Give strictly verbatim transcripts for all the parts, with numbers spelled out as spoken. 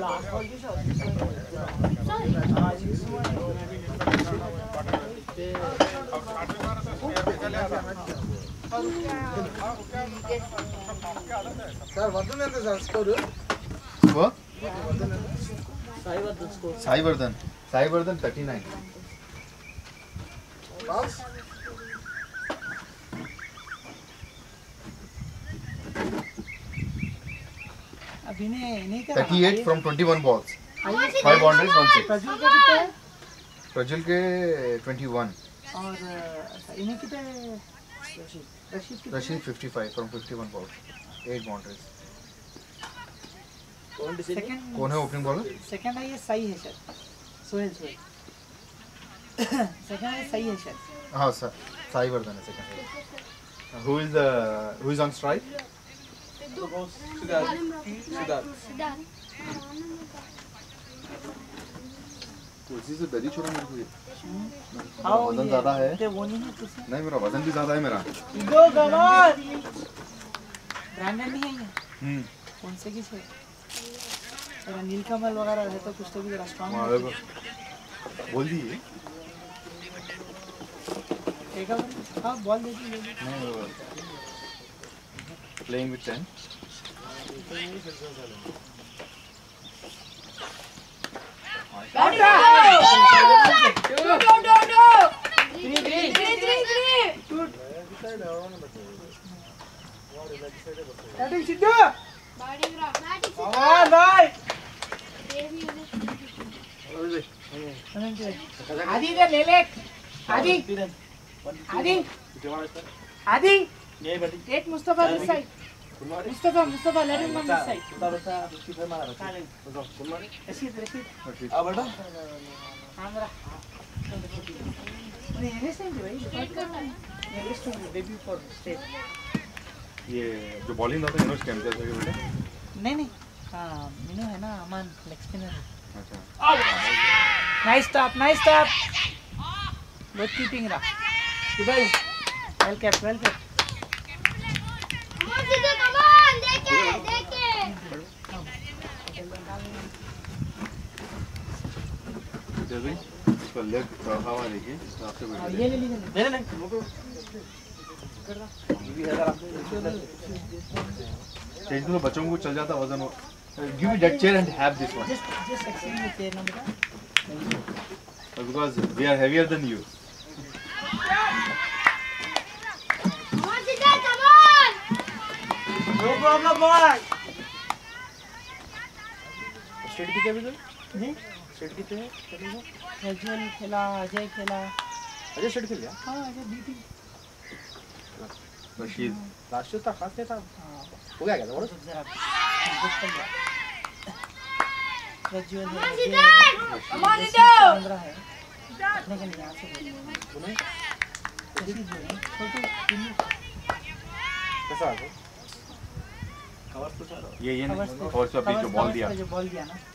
Sir Vardhan ఎంత sir score वो Sai Vardhan score Sai Vardhan Sai Vardhan thirty nine पास अभी ने नहीं क्या thirty eight from twenty one balls five boundaries one six Prajwal का कितना है प्रज्वल के ट्वेंटी वन और अच्छा इन्हें कितना है रशीद रशीद कितना Rashid fifty five from fifty one balls eight boundaries second कौन है ओपनिंग बॉलर सेकंड है ये सही है सर सोहेल सोहेल सेकंड है सही है सर हाँ सर साई वर्धन है second who is the who is on strike Siddharth Siddharth उसी से डरी छोड़ा मेरे को ये हाँ वजन ज्यादा है ये वो नहीं है किसी नहीं मेरा वजन भी ज्यादा है मेरा दो गवार ब्रांडेड नहीं है ये हम्म कौन से किसे अरे नीलकमल वगैरह है तो कुछ तो भी जरा स्ट्रांग मारे को बोल दिए एक बार हाँ बॉल दे दी नहीं प्लेइंग विद टेन सिद्धू हाँ भाई आदि इधर ले ले आदि आदि आदि एक Mustafa this side Mustafa Mustafa let him on this side ऐसे ऐसे आ बेटा हमरा नहीं ये सही भाई ये लिस्ट में डेब्यू फॉर स्टेट ये जो बॉलिंग आता है इन्होंने स्टैम्प करके बेटा नहीं नहीं हां मीनू है ना अमन लेग स्पिनर अच्छा nice stop nice stop good keeping रा दुबई well kept well kept come on देखे देखे जल्दी इसका लेग हवा देखिए आपसे ये बैठ ले लीजिए नहीं नहीं चेंज तो बच्चों को चल जाता वजन give me that chair and have this one just just exchange the chair number because we are heavier than you no problem boy स्टेट कितने अभी तो जी स्टेट कितने हैं चलेगा प्रज्वल खेला अजय खेला अजय स्टेट खेल गया हाँ अजय बीटी रशीद राष्ट्रीय था खास नहीं था हाँ हो गया क्या बोलो जरा प्रज्वल है पंद्रह है अपने के लिए यहाँ से सुने छोटू कैसा है कवर तो चारो ये ये नहीं और सब बीच में बॉल दिया जो बॉल दिया ना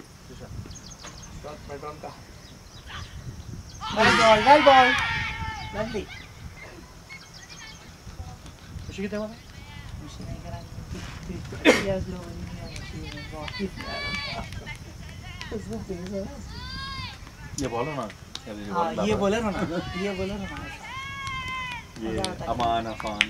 पैटर्न का well ball well ball lovely Khushi कितने वाला मुझे नहीं करा यस लो ये बॉल ना हाँ ये बोले ना ये बोले ना ये Aman Afan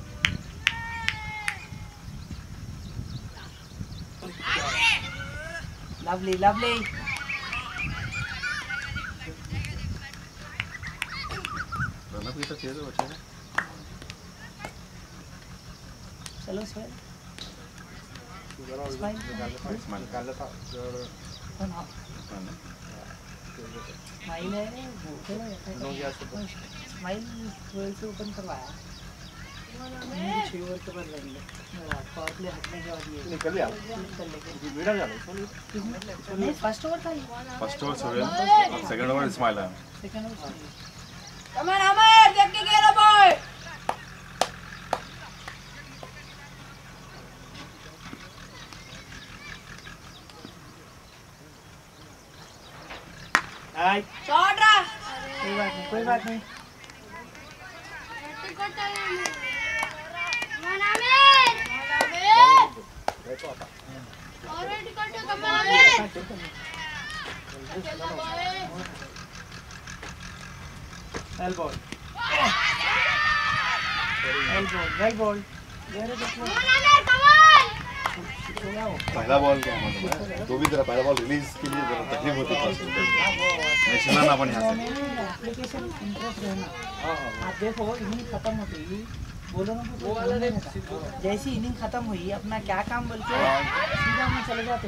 lovely lovely run up की तो चाहिए तो बच्चे चलो स्माइल स्माइल निकाल लेता हाँ स्माइल है वो खेला स्माइल ट्वेल्व से ओपन करवाया मुझे छह ओवर के बाद लगेगा पावर प्ले हटने के बाद ये निकल गया निकल लेके मीडा जा रहा नहीं फर्स्ट ओवर था first over Sohail second over Ismail है second over come on Amar देख के खेलो बॉय हाय शॉट रहा कोई बात नहीं कोई बात नहीं already cut come on Well ball. Well ball. Well ball. There is a Come on, Amir, come on. पहला बॉल क्या मतलब है तो भी तेरा पहला बॉल रिलीज के लिए जरा तकलीफ होती है मैं चलाना अपन यहाँ से एप्लीकेशन इंटरेस्ट रहना आप देखो इनिंग खत्म होती ही बोलो ना वो वाला जैसी इनिंग खत्म हुई अपना क्या काम बोल के सीधा वहाँ चले जाते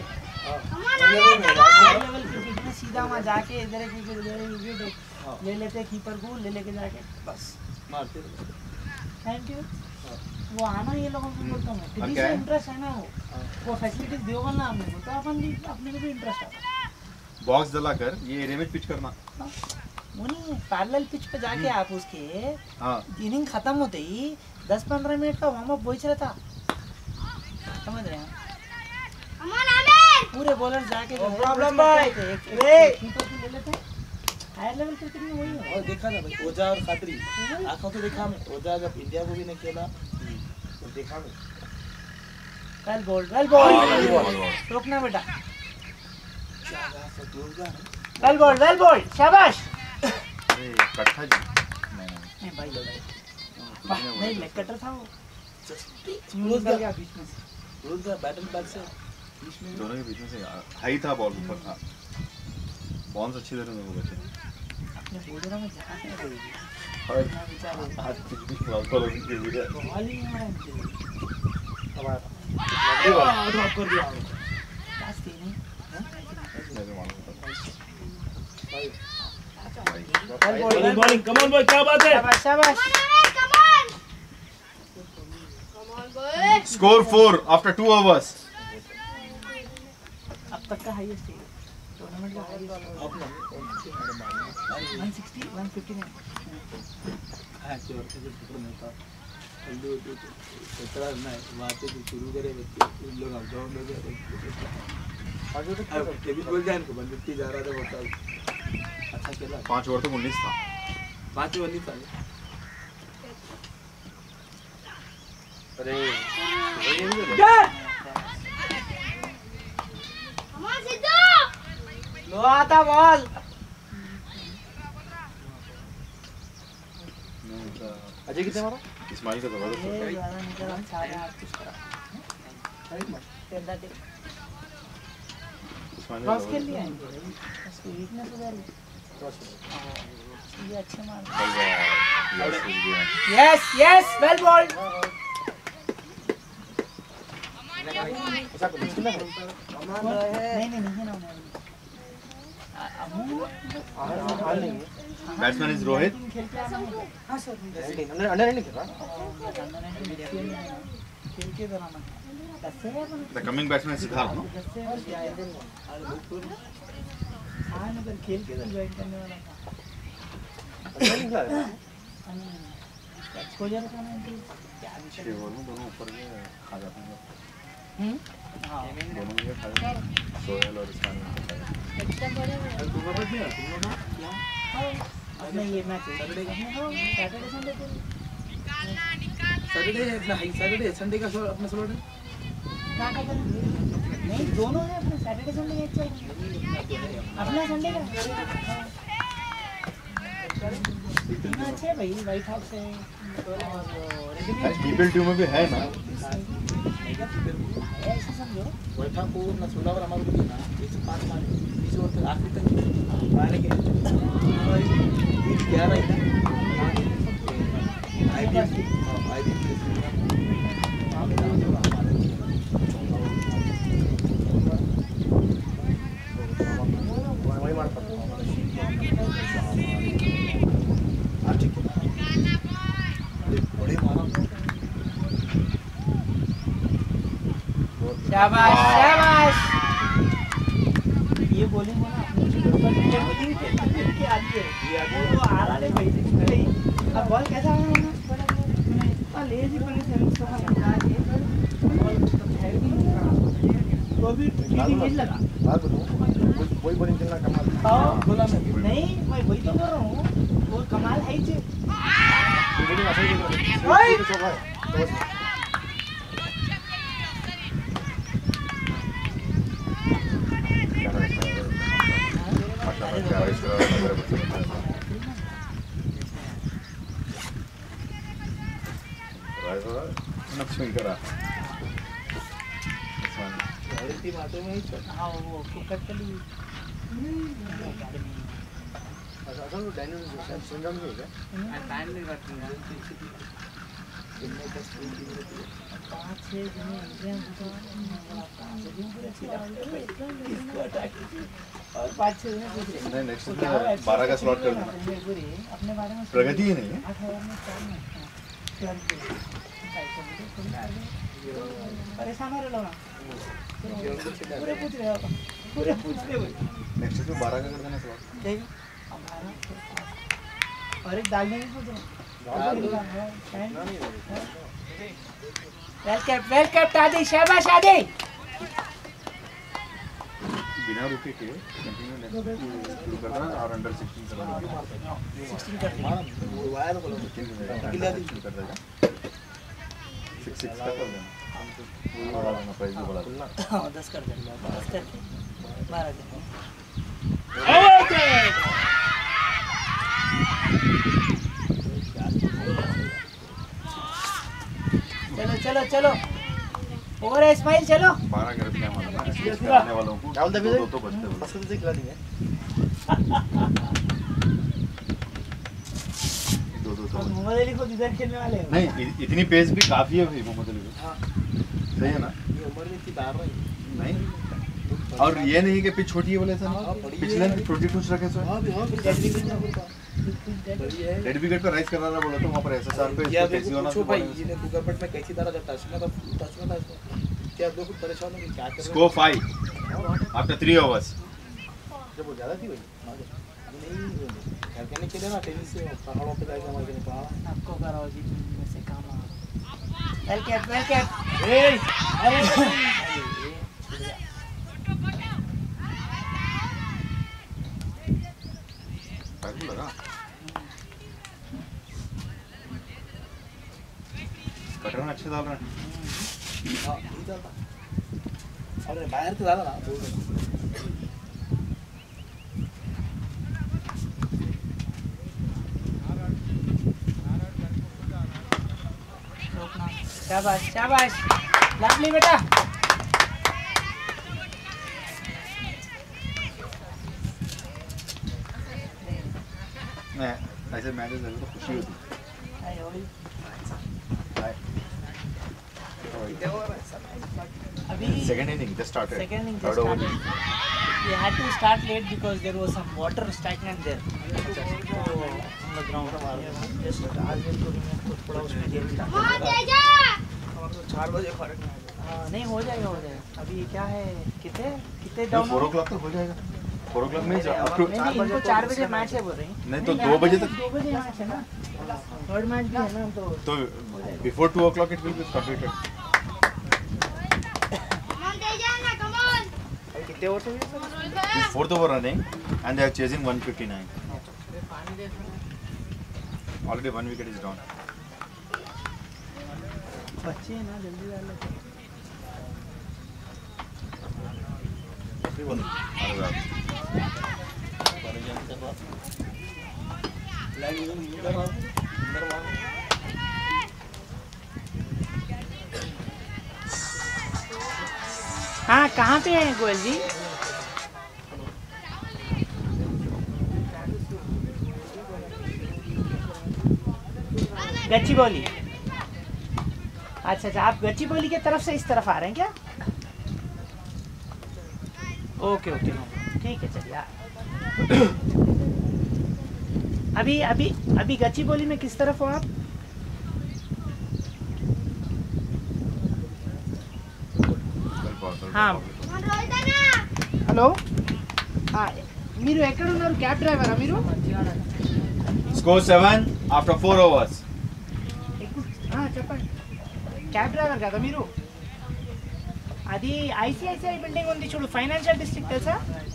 लेवल क्रिकेट में सीधा वहाँ जाके इधर एक विकेट उधर एक विकेट ले लेते कीपर को ले लेके जाके बस मारते थैंक यू वो आना ये लोगों को बोलता हूँ किसी से इंटरेस्ट है ना वो वो फैसिलिटीज दोगे ना आपने तो अपन भी अपने को भी इंटरेस्ट आता बॉक्स जलाकर ये एरिया में पिच करना वो नहीं है पैरेलल पिच पे जाके आप उसके हाँ इनिंग खत्म होते ही दस पंद्रह मिनट का वार्म अप वही रहता समझ रहे हैं Come on, Amir. पूरे बॉलर जाके No problem, bhai. कीपर को ले लेते हैं हायर लेवल क्रिकेट में वही है और देखा ना भाई ओजा और खात्री आंखों से देखा मैं ओजा जब इंडिया को भी नहीं खेला तो देखा मैं वेल बॉल वेल बॉल रोकना बेटा वेल बॉल वेल बॉल शाबाश अरे कट्ठा जी नहीं नहीं भाई नहीं लेग कटर था वो क्लोज गया बीच में से क्लोज गया बैटल बैक से बीच में दोनों के बीच में से हाई था बॉल ऊपर था बॉल अच्छी तरह से वो बचे अपने बॉलरों में जगह है भाई और ना बेचारे आज कुछ भी खिलाफ करो कि ये बॉल ही नहीं आ रहा है हमारा ड्रॉप कर दिया पास थी नहीं मैं तो मालूम था भाई well ball bowling come on boy क्या बात है शाबाश शाबाश Come on, Amir, come on. Come on, boy. Score four after two overs अब तक का हाईएस्ट है टूर्नामेंट का हाईएस्ट अपना one sixty one fifty-nine हां चोर के जो टुकड़ा में था हल्दी तो सत्रह ना बातें जो शुरू करे बच्चे इन लोग अब डाउन हो गए आगे तो केविन बोल जाए इनको बंदूक जा रहा था बहुत अच्छा खेला पांच ओवर तक उन्नीस था पांच ओवर नहीं था अरे Come on, Sidhu. लो आता बॉल अजय कितने मारा इस्माइल का जबरदस्त ये होता है ज्यादा नहीं करा साढ़े आठ कुछ करा तेरा दे इस्माइल का क्रॉस खेल जबरदस्त लिया इनके उसकी वीकनेस उधर ही ये अच्छे मार यस यस वेल बॉल नहीं नहीं नहीं ना बैट्समैन इज रोहित खेल के आना है हाँ सर अंदर अंदर नहीं खेल रहा खेल के बनाना दस से अपन the coming batsman Siddharth no दस से बस आए हाँ मगर खेल के तो ज्वाइन करने वाला था अंदर निकला है एक्सपोजर का ना इनकी क्या छह ओवर में दोनों ऊपर के खा जाते हैं हम्म हाँ दोनों के खा जाते हैं सोहेल और इस्माइल को खा जाते हैं तू कर रही है तुम लोग ना अपने ये मैच सैटरडे का सैटरडे संडे को सैटरडे अपना है सैटरडे संडे का शो अपना स्लॉट है क्या क्या करें नहीं दोनों है अपने सैटरडे संडे मैच चाहिए अपना संडे का तीन अच्छे है भाई वाइट हाउस है अरे पीपल टीम में भी है ना ऐसे समझो बैठा को अपना सोलह ओवर हमारे को देना एक से पाँच मारे बीस ओवर तक आखिरी तक मारने के ग्यारह ही था आई बी आई बी वही मारता बड़े मारा शाबाश शाबाश ये बॉलिंग है ना पर ये बॉलिंग के के आती है वो वो आ रहा है भाई नहीं अब बॉल कैसा आना है ना लेजी पुलिस है उसको लगा के बॉल है भी तो भी ठीक नहीं लगा बात बोलो वही बॉलिंग खेलना कमाल हाँ बोला मैं नहीं मैं वही तो बोल रहा हूँ वो कमाल है ही बॉलिंग ऐसा ही ओए! तो चौका है तो हाँ वो कुकर के लिए पाँच छः और पाँच छः नहीं नेक्स्ट बारह का स्लॉट कर देना अपने बारे में प्रगति ही नहीं है आठ हज़ार में चार में परेशान हो रहे लोग पूरे पूछ रहे हो पूरे पूछ रहे हो नेक्स्ट में बारह का कर देना स्लॉट और एक डाल देंगे सोच रहे वेल कैप वेल कैप शादी शाबाश शादी बिना रुके के कंटिन्यू नेक्स्ट शुरू कर देना और अंडर सिक्सटीन चला सिक्सटीन कर देंगे कर देगा सिक्स सिक्स का कर देना बढ़ा देना प्राइस भी बढ़ा देना हाँ दस कर देंगे दस करके बारह कर चलो चलो चलो और इस्माइल चलो बारह कर दिया मतलब करने वालों को दो दो तो बचते हैं फसल से खिला देंगे दो दो तो मोहम्मद अली को इधर खेलने वाले हो नहीं इ- इतनी पेस भी काफी है भाई मोहम्मद अली को सही है ना ये उम्र में इतनी दार रही नहीं और ये नहीं कि पिच छोटी है बोले सर पिछले छोटी कुछ रखे सो हाँ भी हाँ भी डेड विकेट ना बोलता बड़ी है रेड विकेट पे राइज करना था बोला तो वहां पर एसएसआर पे क्या इसको कैसी होना पूछो भाई ये दुगरपट में कैसी तरह जब टच में था टच में था इसमें क्या आप लोग खुद परेशान हो कि क्या कर रहे score five after three overs जब वो ज्यादा थी भाई हम नहीं घर के नहीं खेले ना टेनिस से पहाड़ों पे जाएगा हमारे के पहाड़ आपको कराओ जी में से काम आ वेल कैप वेल कैप ए अरे टाइम लगा कटर में अच्छे डाल रहे हैं हाँ नहीं चलता अरे बाहर से ज्यादा ना बोल रहे शाबाश शाबाश लवली बेटा मैं ऐसे मैचेस लगे तो खुशी होती अभी second inning just started second inning third just over started. We had to start late because there was some water stagnant there. So, on the ground. Just आज एक दो मिनट को थोड़ा उसमें देर बहुत start तेज है हमारे तो चार बजे खड़े हाँ, नहीं हो जाएगा हो जाएगा अभी क्या है कितने कितने फोर डाउन ओ क्लॉक तक हो जाएगा फोर ओ क्लॉक में नहीं नहीं इनको चार बजे मैच है बोल रही नहीं तो दो बजे तक दो बजे मैच है ना थर्ड मैच भी है ना तो तो before two o'clock it will be completed come on तेज है ना कमॉन अभी कितने ओवर से हुए fourth over running and they are chasing one fifty-nine already one wicket is down बच्चे हैं ना जल्दी डालो अरे वाह हाँ कहाँ पे हैं गोयल जी गच्चीबौली अच्छा अच्छा आप गच्चीबौली के तरफ से इस तरफ आ रहे हैं क्या ओके ओके ठीक है चलिए आ- अभी अभी अभी गच्चीबौली में किस तरफ हो आप हाँ कमॉन रोहित है ना హలో మీరు ఎక్కడ ఉన్నారు క్యాబ్ డ్రైవరా మీరు Score seven after four overs. ఎక్కు- ఆ, చెప్పండి క్యాబ్ డ్రైవర్ కదా మీరు అది ఐసిఐసిఐ బిల్డింగ్ ఉంది చూడు ఫైనాన్షియల్ డిస్ట్రిక్ట్ తెలుసా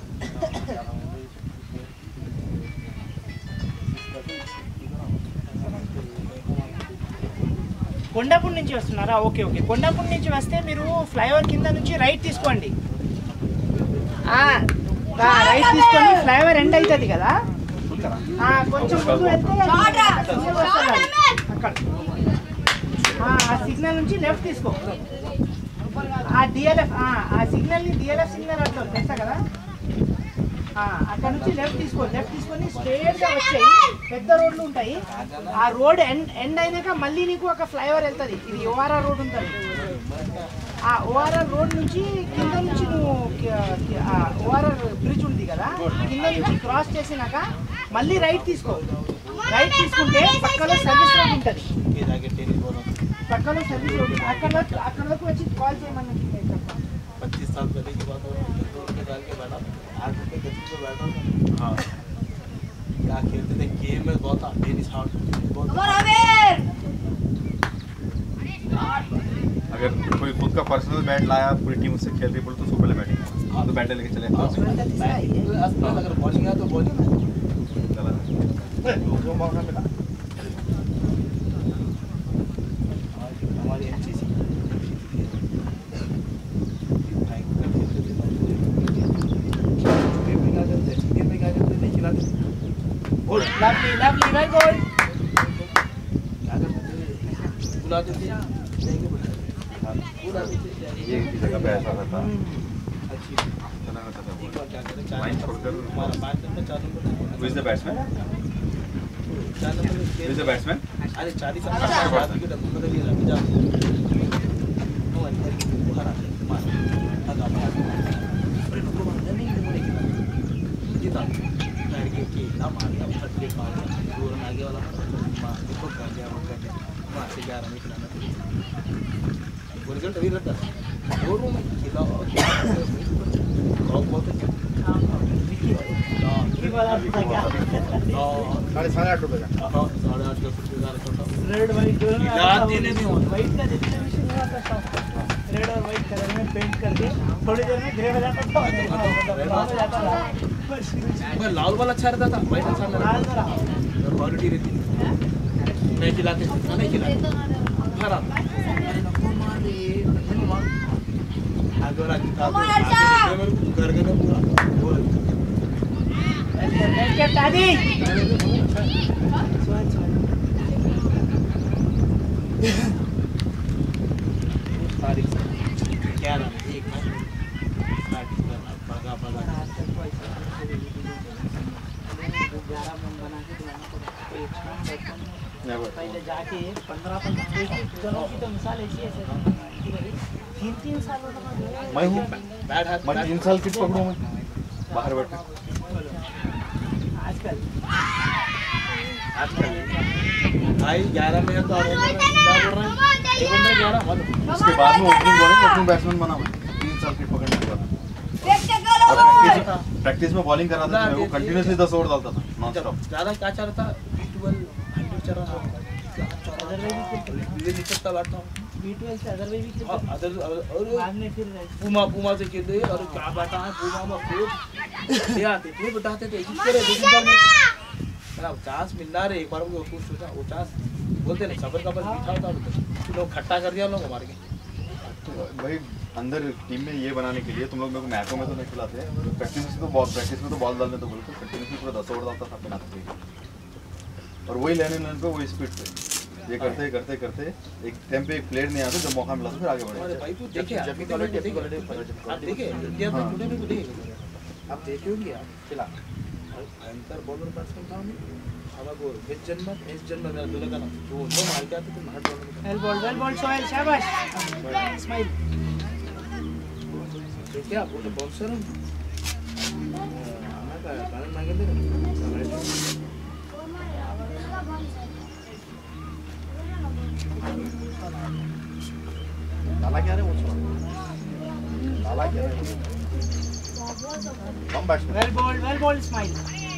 కొండాపూర్ నుంచి వస్తున్నారా ఓకే ఓకే కొండాపూర్ నుంచి వస్తే మీరు ఫ్లైఓవర్ కింద నుంచి రైట్ తీసుకోండి ఆ, రైట్ తీసుకొని ఫ్లైఓవర్ ఎండ్ అవుతుంది కదా కొంచెం ముందు వెళ్తే అక్కడ ఆ సిగ్నల్ నుంచి లెఫ్ట్ తీసుకో ఆ డిఎల్ఎఫ్ ఆ సిగ్నల్ని డిఎల్ఎఫ్ సిగ్నల్ అంటారు తెలుసా కదా అక్కడ నుంచి లెఫ్ట్ తీసుకో లెఫ్ట్ తీసుకొని స్ట్రేట్గా వచ్చాయి పెద్ద రోడ్లు ఉంటాయి ఆ రోడ్ ఎండ్ ఎండ్ అయినాక మళ్ళీ నీకు ఒక ఫ్లైఓవర్ వెళ్తుంది ఇది ఓఆర్ఆర్ రోడ్ ఉంటుంది ఆ ఓఆర్ఆర్ రోడ్ నుంచి కింద నుంచి నువ్వు ఓఆర్ఆర్ బ్రిడ్జ్ ఉంది కదా కింద నుంచి క్రాస్ చేసినాక మళ్ళీ రైట్ తీసుకో రైట్ తీసుకుంటే పక్కలో సర్వీస్ రోడ్ ఉంటుంది పక్కలో సర్వీస్ రోడ్ అక్కడ అక్కడ వరకు వచ్చి కాల్ చేయమని पच्चीस साल पहले की बात हो डाल के बैठा आठ रुपये गति पे बैठा हाँ क्या खेलते थे गेम में बहुत टेनिस हार्ट अगर कोई खुद का पर्सनल बैट लाया पूरी टीम उससे खेल रही बोले तो उसको पहले बैटिंग हाँ तो बैट लेके चले अगर बॉलिंग है तो बॉलिंग मौका मिला हमारी MCC lovely lovely very good बुलाते थे ये की जगह पे ऐसा रहता अच्छी लाइन छोड़कर हमारा पाँच नंबर चार number who is the batsman चार number who is the batsman अरे चालीस साल की डब्बू बदल दिया जा नो अंदर बाहर आते मार आधा बाहर अरे नको अंदर नहीं मुड़े जीता पैर के के ना मारता फट के मार दूर आगे वाला मार देखो कर दिया वो कर दिया मार से ग्यारह में खिलाना वो रिजल्ट अभी रहता दो रूम में खिला क्रॉप बहुत अच्छा साढ़े साढ़े आठ रुपये का साढ़े आठ दस रुपये का रखा रेड वाइट खिलाते नहीं होता वाइट का जितना भी नहीं आता था रेड और वाइट कलर में पेंट करके थोड़ी देर में ग्रे हो जाता था मगर लाल वाला अच्छा रहता था वाइट अच्छा नहीं लाल रहता क्वालिटी रहती नहीं खिलाते नहीं खिलाते खराब अगर घर के पूरा के दादी तारीख क्या नाम एक बगा बगा पहले जाके पंद्रह पंद्रह जनों की तो मिसाल ऐसी है तीन तीन सालों तक मैं हूँ बैट हाथ मैं तीन साल किट पकड़ूँ मैं बाहर बैठे आजकल आजकल भाई ग्यारह में तो क्या बोल रहे हैं एक घंटा ग्यारह उसके बाद में ओपनिंग बॉलिंग ओपनिंग बैट्समैन बना मैं तीन साल किट पकड़ने के बाद प्रैक्टिस में बॉलिंग करा था वो कंटिन्यूसली दस ओवर डालता था नॉन स्टॉप ज़्यादा क्या चल रहा था बी ट्वेल्व हंड्रेड चल रहा था ये निकलता बैठता हूँ बी ट्वेल्व से अदर वे भी खेलते अदर और बाद में फिर पूमा पूमा से खेलते और क्या बैठा है पूमा में खूब ले आते थे बताते थे इस तरह दूसरी बार में ना चांस मिलना रे एक बार वो कुछ सोचा वो चांस बोलते नहीं सबर का बल मीठा होता बोलते लोग खट्टा कर दिया लोग हमारे के भाई अंदर टीम में ये बनाने के लिए तुम लोग मेरे को मैचों में तो नहीं खिलाते हैं प्रैक्टिस में तो बॉल प्रैक्टिस में तो बॉल डालने तो बोलते कंटिन्यूसली पूरा दस ओवर डालता था अपने और वही लेने लेने पे वही स्पीड पे ये करते करते करते एक टाइम पे एक प्लेयर नहीं आता जब मौका मिला तो फिर आगे बढ़े भाई तू देखे आप देखे इंडिया में टुडे में देखे आप देखे होंगे आप खिला भयंकर बॉलर बैट्समैन था हमारा वो एस जन्मत एस जन्मत मेरा दूल्हा का नाम जो वो मार के आते थे मार bowler well ball well ball Sohail शाबाश स्माइल देखिए आप वो तो बॉक्सर हैं हमारा कारण मांगे थे डाला क्या रे वो डाला क्या रे come batsman well ball well ball smile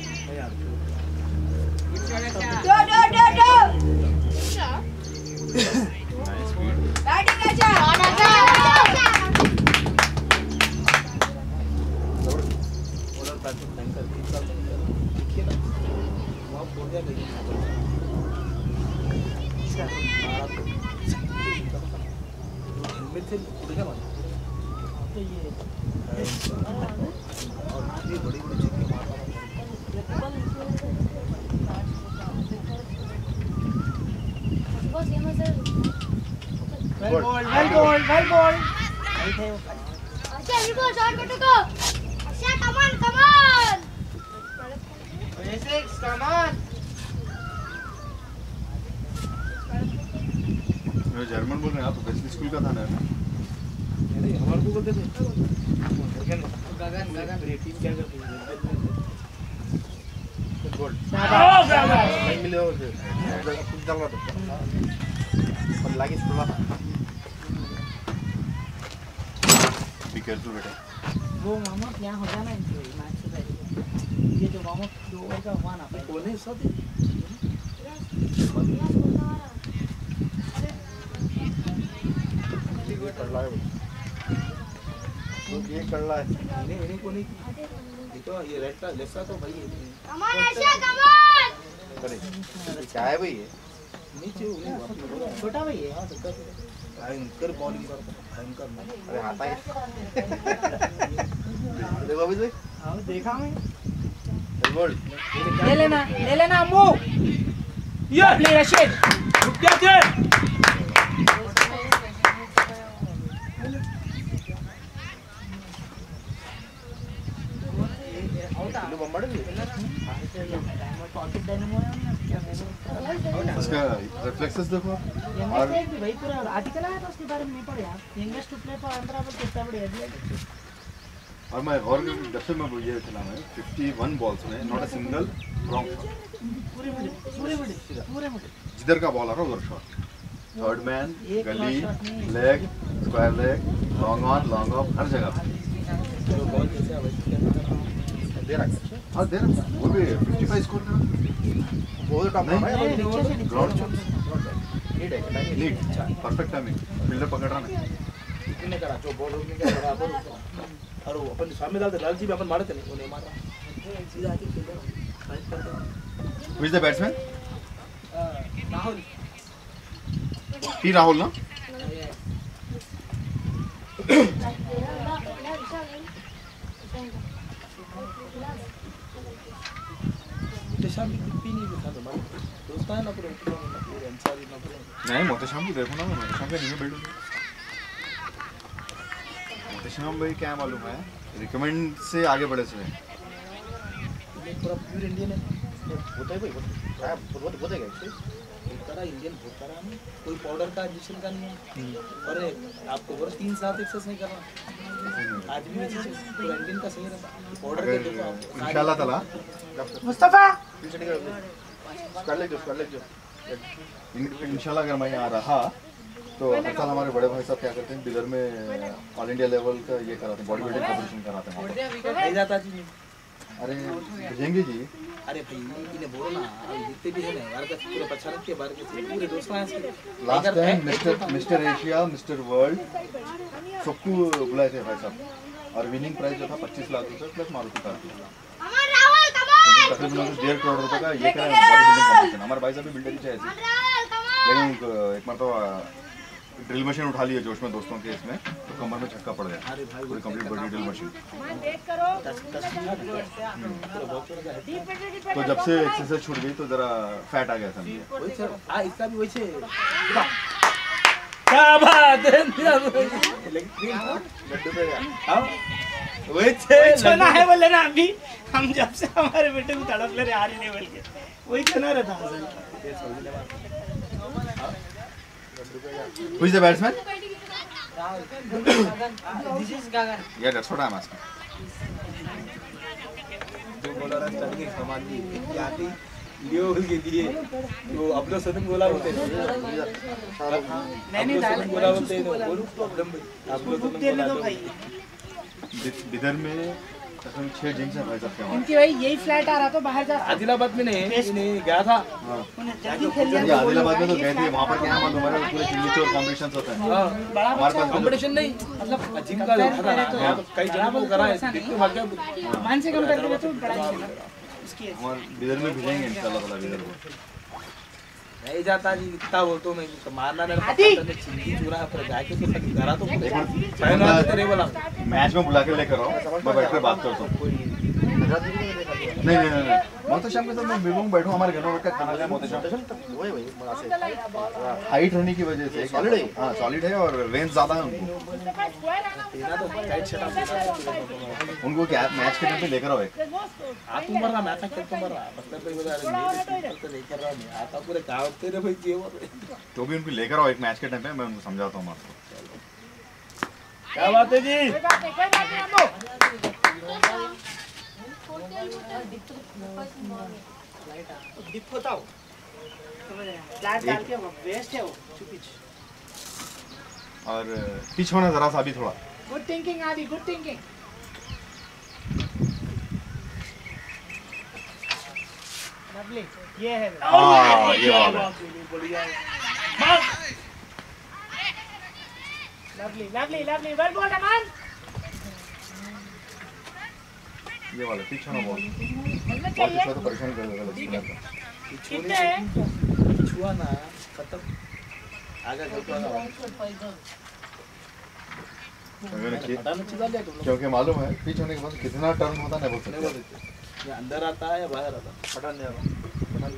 दो दो दो दो बैटिंग अच्छा बॉलर बैट्समैन भयंकर तीन साल देखिए ना वहाँ बोल दिया नहीं हेलमेट से उड़ गया तो ये और ये बड़ी well bowled well bowled well bowled नहीं थे वो अच्छा इनको शॉट कटो को अच्छा कमान कमान सिक्स कमान मैं जर्मन बोल रहे हैं आप वेस्टर्न स्कूल का था ना अरे हमारे को बोलते थे गगन गगन गगन मेरी टीम क्या करती है गोल शाबाश नहीं मिले और फिर कुछ डाल रहा था पर लागी स्कूल था बी केयरफुल बेटा वो मामा क्या हो जाना इनको मैच से पहले ये जो मामा दो ओवर का हुआ ना कौन है सब कर रहा है वो ये कर रहा है नहीं इन्हीं को नहीं देखो ये रेड का लेफ्ट तो भाई कमान अच्छा कमान करे क्या है भाई ये नीचे उन्हें छोटा भाई है हां छोटा भयंकर बॉलिंग करता भयंकर अरे आता है देखो अभी भाई हां देखा मैं बोल ले लेना ले लेना अम्मू ये ले रशीद रुक जा थे किलो बम्बाड़ भी पॉकेट डायनामो है ना क्या उसका रिफ्लेक्सेस देखो और यंगेस्ट भी भाई पूरा आर्टिकल आया था उसके बारे में नहीं पढ़ा यार youngest to play for Andhra पर कितना बड़ी हेडलाइन और मैं और जब से मैं ये खेला मैं इक्यावन बॉल्स में not a single wrong shot पूरे मिडल पूरे मिडल पूरे मिडल जिधर का बॉल आ रहा उधर shot third man gully leg square leg long on long off हर जगह जो बॉल जैसे अब दे रहा है हाँ दे रहा वो भी पचपन स्कोर कर वो तो टॉप नहीं, है नहीं, नीचे से ग्राउंड शॉट नीट है time neat perfect timing fielder पकड़ रहा ना कितने करा जो बॉल रोकने का बराबर और वो अपन सामने डालते लालची भी अपन मारते नहीं वो नहीं मार रहा सीधा आके खेल रहा फाइट करते who is the batsman Rahul T Rahul ना शाम की कुछ भी नहीं दिखा तो मार दोस्त है ना पूरे पूरे अंसारी ना पूरे नहीं मोहतशाम भी देखो ना मोहतशाम का न्यू बिल्ड मोहतशाम भाई क्या मालूम है रिकमेंड से आगे बढ़े से ये पूरा प्योर इंडियन है होता है भाई क्या बहुत बहुत है एक्चुअली सारा इंडियन होता रहा नहीं कोई पाउडर का इंजेक्शन का नहीं है और आपको और तीन साल एक्सरसाइज नहीं करना आदमी में पूरा इंडियन का सही रहता पाउडर के देखो इंशाल्लाह ताला मुस्तफा कर ले जो कर ले जो इंशाल्लाह अगर मैं यहाँ रहा तो हर साल हमारे बड़े भाई साहब क्या करते हैं बिदर में ऑल इंडिया लेवल का ये कराते हैं बॉडी बिल्डिंग कॉम्पिटिशन कराते हैं नहीं जाता जी अरे भेजेंगे जी अरे भाई इन्हें बोलो ना जितने भी है ना यार का पूरे पछाड़ के बारे में पूरे दोस्त हैं इसके last time mister mister Asia mister world सबको बुलाए थे भाई साहब और विनिंग प्राइस जो था पच्चीस लाख रुपए प्लस मारुति कार की कमान राहुल कमान तकरीबन डेढ़ करोड़ रुपए का ये करें बॉडी बिल्डिंग कॉम्पिटिशन हमारे भाई साहब भी बिल्डर ही चाहिए राहुल कमान लेकिन एक मरतबा ड्रिल मशीन उठा लिया जोश में दोस्तों के इसमें तो कमर में छक्का पड़ गया अरे भाई पूरी कंप्लीट बॉडी ड्रिल मशीन दस दस मिनट तो जब से एक्सरसाइज छूट गई तो जरा फैट आ गया समझिए वही सर आ इसका भी वही से क्या बात है लड्डू पे हां वही से चना है बोले ना अभी हम जब से हमारे बेटे को तड़प ले रहे आ रही नहीं बोल के वही चना रहता असल Who is the batsman? This is Gagan Yeah, that's what I'm asking. जो बॉलर है स्टार्टिंग कमाल दी क्या थी लियो के दिए तो अपना सदन बोला बोलते हैं नहीं नहीं सदन बोला बोलते हैं बोलू प्रॉब्लम आप लोग तो देने दो भाई बिदर में तकरीबन छह जिम्स हैं भाई साहब के हमारे इनकी भाई यही फ्लैट आ रहा तो बाहर जा आदिलाबाद में नहीं नहीं गया था उन्हें जल्दी खेल लिया ये आदिलाबाद में तो गए थे वहाँ पर क्या मालूम हमारे पूरे चिल्ली चोर कॉम्पिटिशंस होते हैं हाँ बड़ा हमारे पास कंपटीशन नहीं मतलब जिम का जो था ना कई जगह को करा है देखते भाग्य मान से कंपेयर करें तो बड़ा खेला इसकी हमारे बिदर में भेजेंगे इंशाल्लाह ताला बिदर को नहीं जाता जी इतना वो तो मैं मारना नहीं पता नहीं चिंकी चूरा पर जाके तो सही करा तो पहले तेरे बोला मैच में बुला के लेकर आओ मैं बैठ कर बात करता हूँ नहीं नहीं नहीं मोहते शाम के साथ मैं बिल्कुल बैठूं हमारे घर में बैठ के खाना खाएं मोहते शाम वही वही बड़ा से हाइट रहने की वजह से सॉलिड है हाँ सॉलिड है और रेंज ज्यादा है उनको उनको क्या मैच के टाइम पे लेकर आओ एक आता उमर रहा मैच खेलता उमर रहा मतलब तो बोला अरे तो लेकर रहा मैं आता पूरे गांव तेरे भाई जीव तो भी उनको लेकर आओ एक मैच के टाइम पे मैं उनको समझाता हूँ आपको क्या बात है जी डिप होता हो फ्लैट डाल के वेस्ट है वो चुपिच और पिच होना जरा सा भी थोड़ा good thinking Adi good thinking lovely ये है हाँ ये वाला lovely lovely lovely well bowled Aman ये वाला पिच होना बहुत हेलमेट बहुत चाहिए अच्छा तो परेशान कर देगा स्पिनर को कितने हैं छुआ ना खत्म आगे चलता ना मैंने कि- हटाना चाहिए ले तुम लोग क्योंकि मालूम है पिच होने के बाद कितना टर्न होता है नहीं बोल नहीं बोल सकते देते ये अंदर आता है या बाहर आता है पठान नहीं आ रहा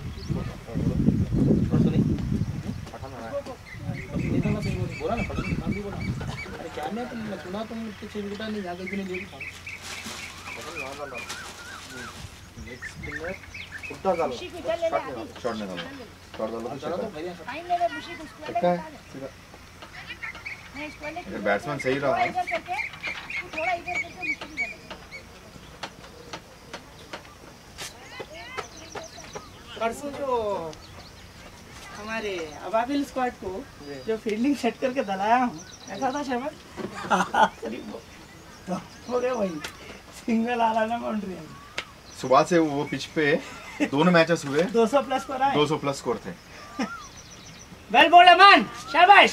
सुनी पठान आ रहा है बस निकलना तो बोला ना पता नहीं काम भी बोला अरे क्या मैं तुम सुना तुम इतने छह विकेट नहीं जाकर क्यों नहीं ले नेक्स्ट स्पिनर उल्टा डालो खुशी को चल ले ले आदि शॉट नहीं डालो शॉट डालो तो चलो तो छक्का भैया फाइन ले ले खुशी को उसको ले छक्का ले है सीधा मैं इसको ले अगर बैट्समैन सही रहा इधर करके तू थोड़ा इधर करके मुश्किल कर दे परसों जो हमारे अबाबिल स्क्वाड को जो फील्डिंग सेट करके दलाया हूँ ऐसा था शर्मा तो हो गया वही सिंगल आ रहा ना बाउंड्री सुबह से वो पिच पे दोनों मैचेस हुए दो सौ प्लस पर आए दो सौ प्लस स्कोर थे वेल बोल्ड अमन शाबाश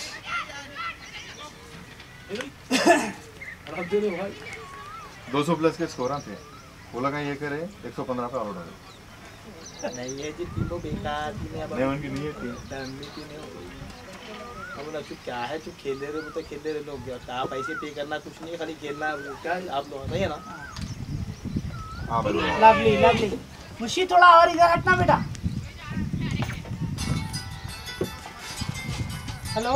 रख दे रे भाई दो सौ प्लस के स्कोर थे वो लगा ये करे एक सौ पंद्रह पे आउट हो गए नहीं ये जी टीमों बेकार टीम है नहीं उनकी नहीं है टीम डरने की नहीं होगी अब बोला चुप क्या है चुप खेल रहे वो तो खेल रहे लोग क्या पैसे पे करना कुछ नहीं खाली खेलना है क्या आप लोग सही है ना हाँ बिल्कुल लवली लवली मुशी थोड़ा और इधर हटना बेटा हेलो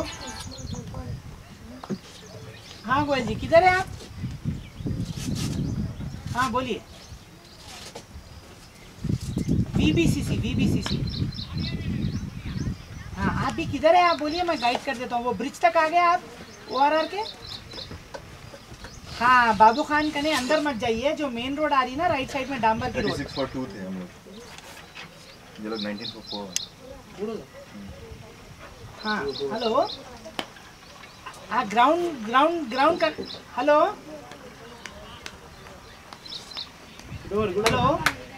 हाँ गोयल जी किधर है आप हाँ बोलिए वीबीसीसी वीबीसीसी हाँ आप भी किधर है आप बोलिए मैं गाइड कर देता हूँ वो ब्रिज तक आ गए आप ओआरआर के हाँ बाबू खान कने अंदर मत जाइए जो मेन रोड आ रही ना राइट साइड में डांबर की रोड छत्तीस फॉर टू थे हम लोग ये लोग उन्नीस फॉर फोर हाँ हेलो हाँ ग्राउंड ग्राउंड ग्राउंड कर hello hello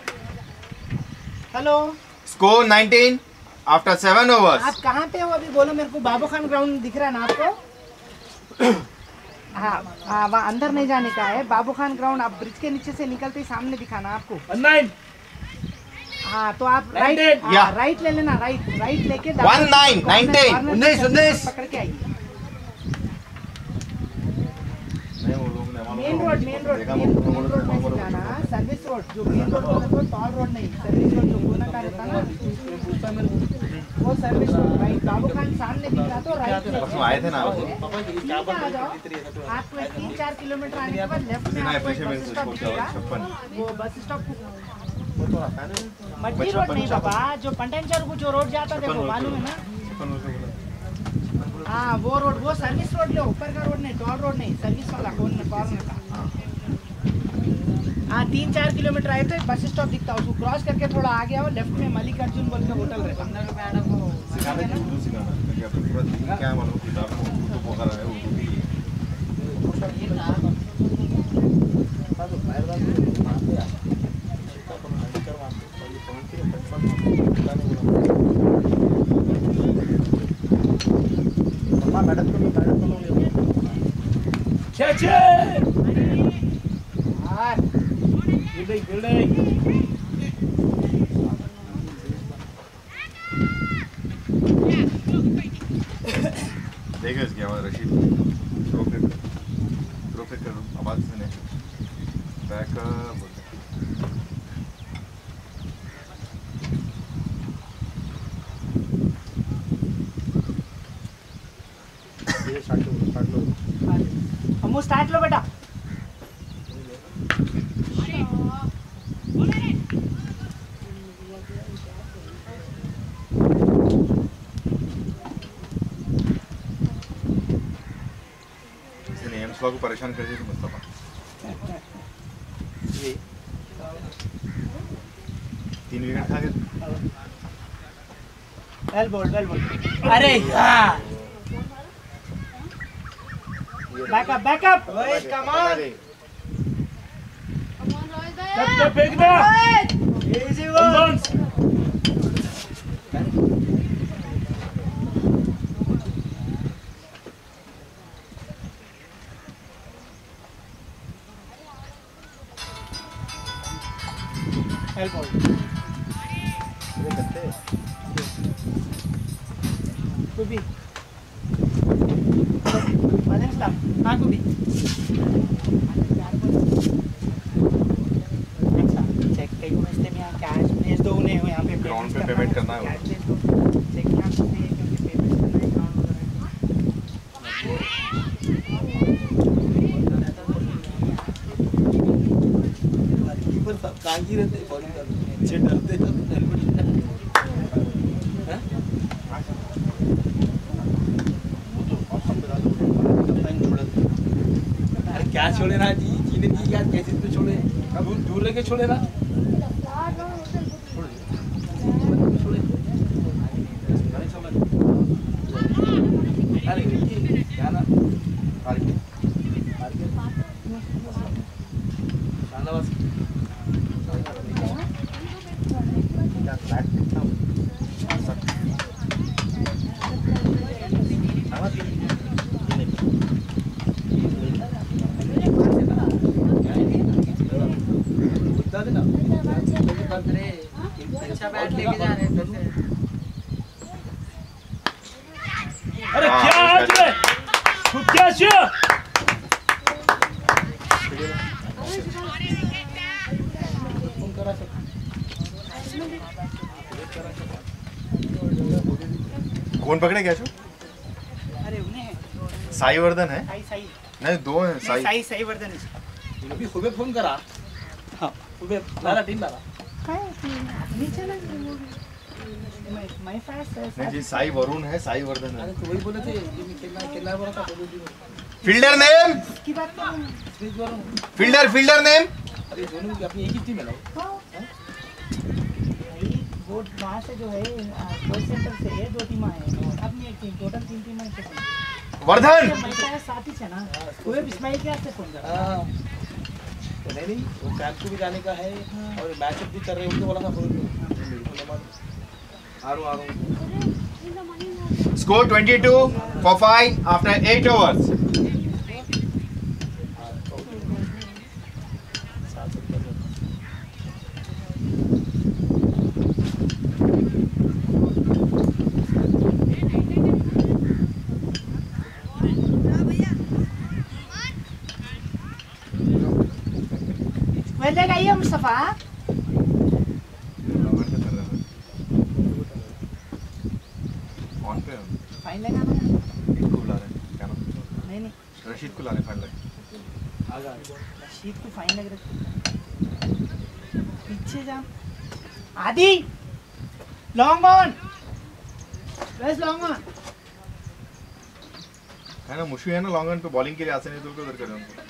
hello score nineteen after seven overs आप कहाँ पे हो अभी बोलो मेरे को बाबू खान ग्राउंड दिख रहा है ना आपको हाँ हाँ वहाँ अंदर नहीं जाने का है बाबू खान ग्राउंड आप ब्रिज के नीचे से निकलते ही सामने दिखाना आपको नाइन हाँ तो आप राइट Nineteen, हाँ, राइट ले लेना राइट राइट लेके One nine, nineteen, उन्नीस उन्नीस पकड़ के आइए नहीं वो लोग ने मेन रोड मेन रोड देखा मेन वो मेन रोड में से जाना सर्विस रोड जो मेन रोड बोलते हैं टॉल रोड नहीं सर्विस रोड जो कोना का रहता ना वो service road right Babu Khan सामने दिख रहा तो राइट परसों आए थे ना आप पापा जी ठीक क्या है, आ जाओ। बात आपको एक तीन चार किलोमीटर आने के बाद लेफ्ट में ना आपको एक पीछे में बस से स्टॉप छोटा दिखेगा छप्पन वो बस स्टॉप वो तो आता है ना मट्टी रोड नहीं बाबा जो पंटेंचर को जो रोड जाता है वो मालूम है ना छप्पन उसे बोला हाँ वो रोड वो सर्विस रोड लो ऊपर का रोड नहीं टॉल रोड नहीं सर्विस वाला कॉर्नर कॉर्नर का हाँ तीन चार किलोमीटर आए तो एक बस स्टॉप दिखता है उसको क्रॉस करके थोड़ा आगे आओ लेफ्ट में मल्लिकार्जुन बोल के होटल रहता है सिखाना कि उर्दू सिखाना क्योंकि आपको पूरा दिन क्या मालूम किताब में उर्दू तो बहुत रहा है उर्दू भी मैडम को मैडम को छे हाँ बिल्डिंग बिल्डिंग देखो इसकी आवाज़ रशीद रोके रोके कर आवाज़ सुने बैकअप मुस्तफा को परेशान कर दिया मुस्तफा। ये तीन विकेट खा गए। Well bowled well bowled. अरे यार backup backup Rohit come on Come on, Rohit bhai. तब तक फेंकना इजी वन वेल बोल्ड ये करते कुबी मदन स्टॉप हां कुबी चेक कई मैच में यहां कैश भेज दो उन्हें यहां पे Ground पे payment करना है कैश भेज दो चेक यहां पे क्योंकि पेमेंट करना है अकाउंट वगैरह कीपर सब कांगी रहते बॉलिंग करते अच्छे डरते हैं अरे क्या छोड़े ना जी जीने की क्या कैसे तो छोड़े दूर दूर लेके छोड़े ना छोड़े नहीं समझ अरे ये क्या ना हार के हार के शानवास क्या फ्लैट कितना बता देना अच्छा बैट लेके जा रहे हैं अरे हाँ, क्या आज उसका- में तू क्या शिया फोन करा सर कौन पकड़े क्या अरे उन्हें है साई वर्धन है? साई साई नहीं दो हैं साई। साई साई वर्धन अभी सुबह फोन करा हाँ सुबह लारा टीम लारा नीचे ना माय फास्ट नहीं जी साई वरुण है, साई वर्धन अरे है। तो वही बोले थे कि मैं खेलना खेलना बोला था बोलो जी फील्डर नेम, की बात कर रहा स्पीच बोलो फील्डर फील्डर नेम। अरे दोनों की अपनी एक ही टीम है ना भाई वो वहाँ से जो है कोच सेंटर से दो टीम आए अपनी एक टीम टोटल तीन टीम है वर्धन मैं तो साथ ही है ना वो इस्माइल के हाथ से फोन कर हाँ तो नहीं नहीं वो कैंप को भी जाने का है और मैच भी कर रहे हैं उनको बोला था फोन आ रहा हूँ आ रहा हूँ score twenty-two for five after eight overs। Well done आइए मुस्तफा ऑन पे हम फाइन लगाना इनको बुला रहे हैं क्या नाम? नहीं नहीं रशीद को लाने फाइनल लगे। आगा रशीद को फाइन लग रहा पीछे जा आदि लॉन्ग ऑन बस लॉन्ग ऑन है ना मुशु है ना लॉन्ग रन पे बॉलिंग के लिए आसे नहीं तो उधर करें उनको।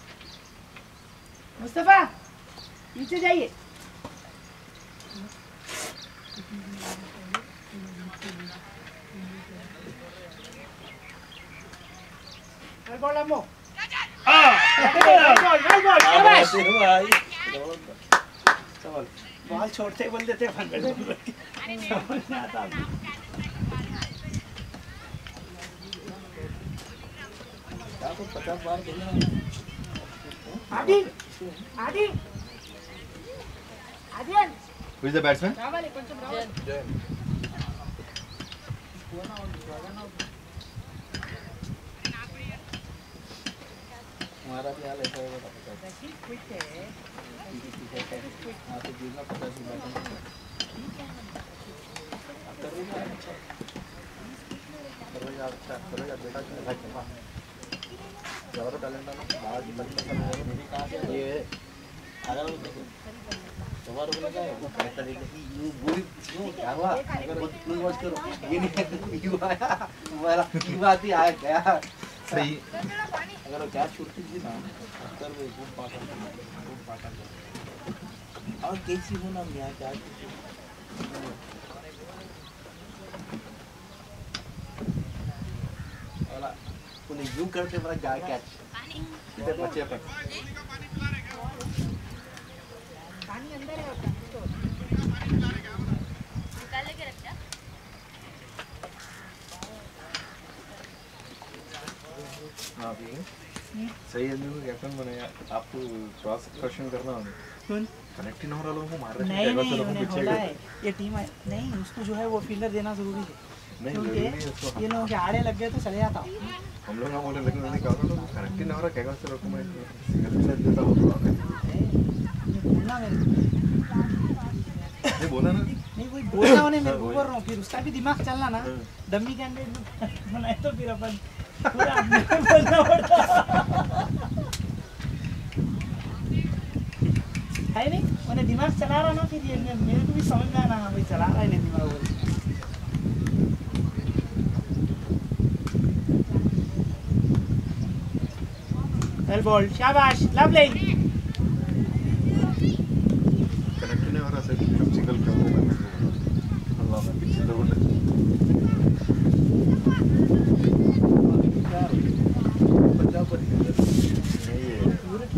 मुस्तफा नीचे जाइए बॉल बॉल अम्मो बॉल छोड़ते ही बोल देते समझ नहीं आता पचास बार खेलना आदि आदि आदियन Who is the batsman? రావాలి కొంచెం రావాలి हमारा भी हाल ऐसा होगा पता है हाँ तो गिरना पचास बार कर रही है करो यार अच्छा करो यार बेटा क्यों भाई चला ज़्यादा टैलेंट है ना बाहर की बच्चा सब मेरी कहाँ से ये आधा लोग देखो सवार होने का है वो कहता है कि यू बुरी क्यों क्या हुआ अगर वो क्लोज वॉच करो ये नहीं यू आया हमारा यू आती आ गया सही अगर वो कैच छूटती थी ना अक्सर वो घूम पाता घूम पाता और कैसी हो ना मैं कैच वाला उन्हें यूं करके मेरा गाय कैच इधर बचे अपन पानी अंदर है होता तो निकाल के रखा हाँ भी सही आदमी को कैप्टन बनाया आपको क्रॉस क्वेश्चन करना होगा कौन कनेक्ट ही ना हो रहा लोगों को मार रहे नहीं हैं नहीं लोगों को उन्हें पीछे होला कर- है ये टीम है नहीं उसको जो है वो फील्डर देना जरूरी है नहीं क्योंकि जरूरी नहीं है उसको ये लोगों के आड़े लग गए तो चले जाता हूँ हम लोग ना बोले लेकिन मैंने कहा था कनेक्ट ही ना हो रहा क्या कर सकते मैं सिंगल साइड देता हूँ बोलना मेरे को नहीं बोला ना नहीं वही बोलना उन्हें मेरे को वही। बोल रहा हूँ फिर उसका भी दिमाग चलना ना हाँ। डम्मी कैंडिडेट बनाए तो फिर अपन पूरा अपने को बोलना पड़ता है नहीं उन्हें दिमाग चला रहा ना फिर ये मे- मेरे को भी समझ में आना हाँ भाई चला रहा है नहीं दिमाग बोल वेल बॉल शाबाश लवली कनेक्ट ही नहीं हो रहा सिर्फ सिंगल क्या हो अल्लाह मैं पीछे तो बोले पंजाब पर नहीं ये पूरे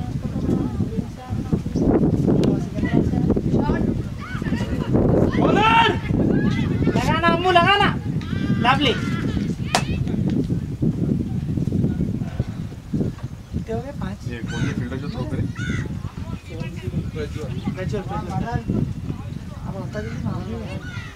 ट्रांसपोर्ट बॉलर लगाना अम्मू लगाना लवली कितने हो गए पाँच ये कौन सा फील्डर जो थ्रो करे प्रज्वल प्रज्वल अब होता भी मामले में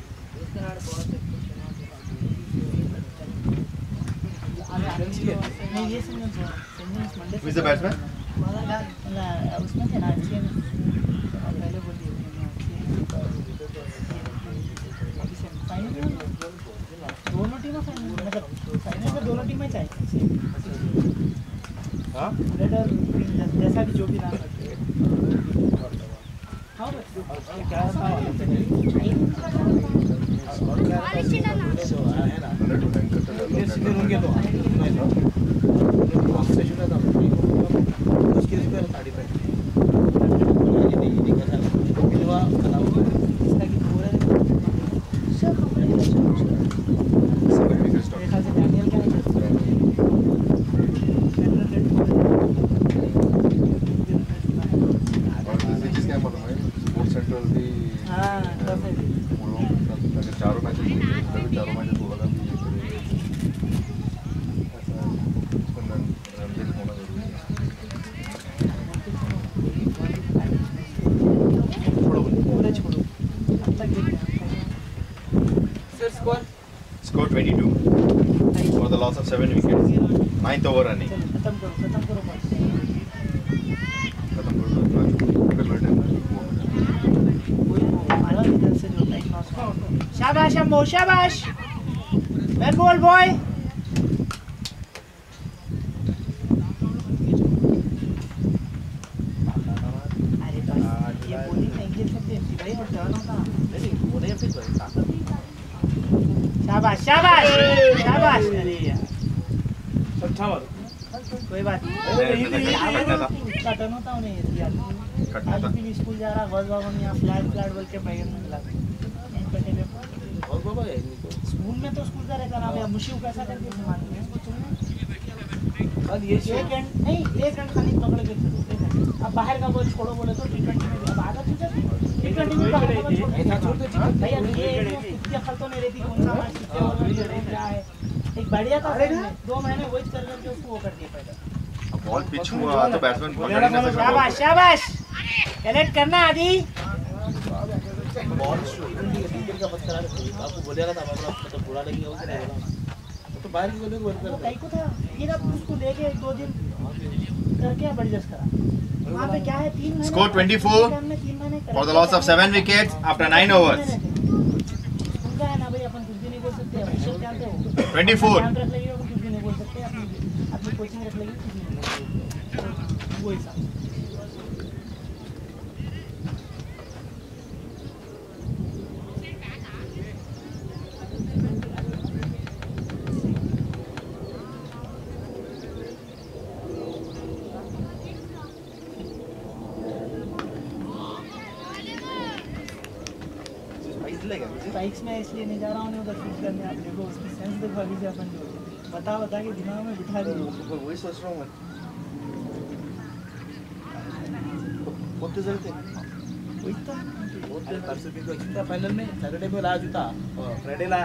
नहीं ये single single Monday Who is the batsman? उसमें थे ना अच्छे पहले बोल दिए अभी सेमीफाइनल दोनों टीमें फाइनल मतलब फाइनल में दोनों टीमें चाहिए हाँ रेड और ग्रीन जैसा भी जो भी नाम रखे हाँ क्या था है ना मैंने तो हैंग करते ये सीधे होंगे तो स्टेशन था उसके इस पर साड़ी पे ये नहीं ये कैसा मिलवा खराब हुआ इसका की पूरा सब कंपनी सब विकेट स्टॉप मेरे ख्याल से डैनियल क्या नहीं करता और दूसरी चीज़ क्या मालूम है स्पोर्ट्स सेंट्रल भी हाँ टफ है वो लोग अगर चारों मैचेस होते हैं तभी चारों मैचेस होगा भी ये करेगा ऐसा उसको रन रन रेट होना जरूरी है छोड़ो पूरे छोड़ो अब तक देख sir score score twenty-two for the loss of seven wickets ninth over running चलो खत्म करो खत्म करो बस खत्म कर दो अगर लड़ने में कोई आला इधर से जो टाइम लॉस का शाबाश अम्मो शाबाश वेल बॉल बॉय अरे बस ये बॉलिंग नहीं खेल सकते भाई और टर्न होता नहीं होने फिर ताकत शाबाश शाबाश शाबाश अरे यार अच्छा मारो कोई बात नहीं अरे, यही तो यही कटना था। उसका टर्न होता उन्हें यार कटना आज था भी स्कूल जा रहा बस बाबा ने यहाँ फ्लैट फ्लैट बोल के बैगन में मिला यहीं पे टेबल पर। और बाबा है नहीं तो स्कूल में तो स्कूल का रहता ना भैया मुशिव कैसा करके संभाल के और ये एक रन नहीं एक रन खाली पकड़ के खेलो, एक रन। अब बाहर का बॉल छोड़ो बोले तो टी ट्वेंटी में भी अब आधा तो टी ट्वेंटी में बाहर का बॉल छोड़ ऐसा छोड़ दो ठीक है भैया ये इतनी अकल तो नहीं रहती कौन सा मैच कितने ओवर में चले क्या है एक बढ़िया था फिर दो महीने वेट कर करके उसको वो कर दिया पहले बॉल पिच हुआ तो बैट्समैन पकड़ नहीं सकता शाबाश शाबाश कलेक्ट करना आदि बॉल क्रिकेट का मत करा आपको बोलेगा था बाबा मतलब बुरा लगेगा उसे नहीं बोला तो बाहर की गोली को बंद वो कर कई को था फिर अब उसको लेके एक दो दिन करके एडजस्ट करा वहाँ पे क्या है तीन महीने Score twenty-four हमने तीन महीने करा for the loss of seven wickets after nine overs उनका है ना भाई अपन कुछ भी नहीं बोल सकते अभिषेक जानते हो twenty-four ध्यान रख लेगी अपन कुछ भी नहीं बोल सकते अपनी अपनी कोचिंग रख लेगी कुछ भी नहीं बोल सकते वो हिसाब लेगा मुझे बाइक्स में इसलिए नहीं जा रहा हूँ उधर शूट करने। आप देखो उसकी सेंस देखो अभी से अपन जो बता बता के दिमाग में बिठा दिए। वही सोच रहा हूँ मैं बोलते चलते वही तो अरे परसों भी तो चिंता फाइनल में सैटरडे को लाया जूता और फ्राइडे लाया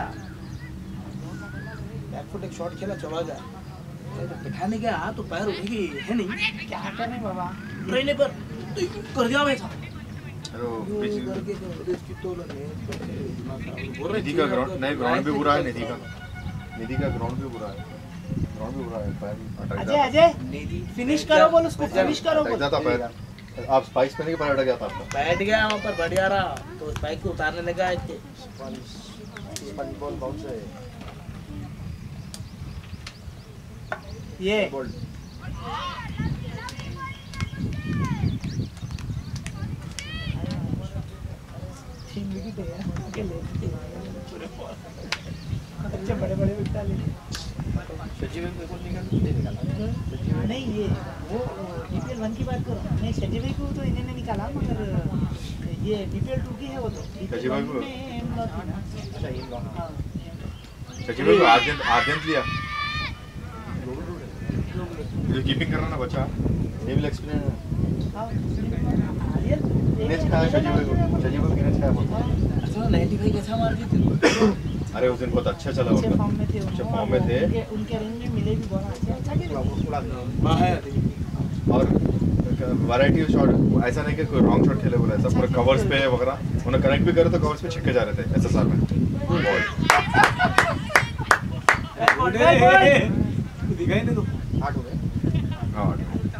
बैकफुट एक शॉट खेला चला गया। तो बिठाने गया तो पैर उठेगी है नहीं क्या करें बाबा। ट्रेन पर तो कर दिया वैसा अरे वो यो पीछे करके तो इसकी तो नहीं दिमाग खराब बोल रहे निधि का ग्राउंड नहीं ग्राउंड भी बुरा है निधि का निधि का ग्राउंड भी बुरा है ग्राउंड भी बुरा है पैर भी अटक अजय जाता अजय निधि फिनिश करो बोल उसको फिनिश करो अटक बोल। जाता पैर आप स्पाइक्स पहने के पैर अटक जाता आपका बैठ गया वहाँ पर बढ़िया रहा तो स्पाइक को उतारने लगा इसके स्पंज बॉल बाउंस है ये बोल्ड तीन विकेट है अकेले अच्छे बड़े बड़े विकेट लेके सचिव को कौन निकाल नहीं निकाला नहीं ये वो बीपीएल वन की बात कर रहा हूँ। नहीं सचिव भाई को तो इन्होंने निकाला मगर ये बीपीएल टू की है वो तो सचिव भाई को? में एम लॉस थी ना। अच्छा ये लॉन्ग हाँ, सचिन को आद्यंत आद्यंत लिया जो कीपिंग कर रहा ना बच्चा ये भी एक्सपीरियंस हाँ, आर्यन, नेच का है सचिव भाई को सचिव भाई नेच का है बोलते हैं। अच्छा नाइन्टी फाइव कैसा मार दी थी अरे उस दिन बहुत अच्छा चला अच्छे उनका फॉर्म में थे अच्छे वो, फॉर्म में थे उनके उनके रेंज में मिले भी बहुत अच्छे अच्छा खेले। उड़ा दिया हाँ है और वैरायटी ऑफ शॉट ऐसा नहीं कि कोई रॉन्ग शॉट खेले बोला ऐसा पूरे कवर्स पे वगैरह उन्हें कनेक्ट भी करे तो कवर्स पे छक्के जा रहे थे एसएसआर में बॉल दिखाई नहीं तो आठ हो गए हाँ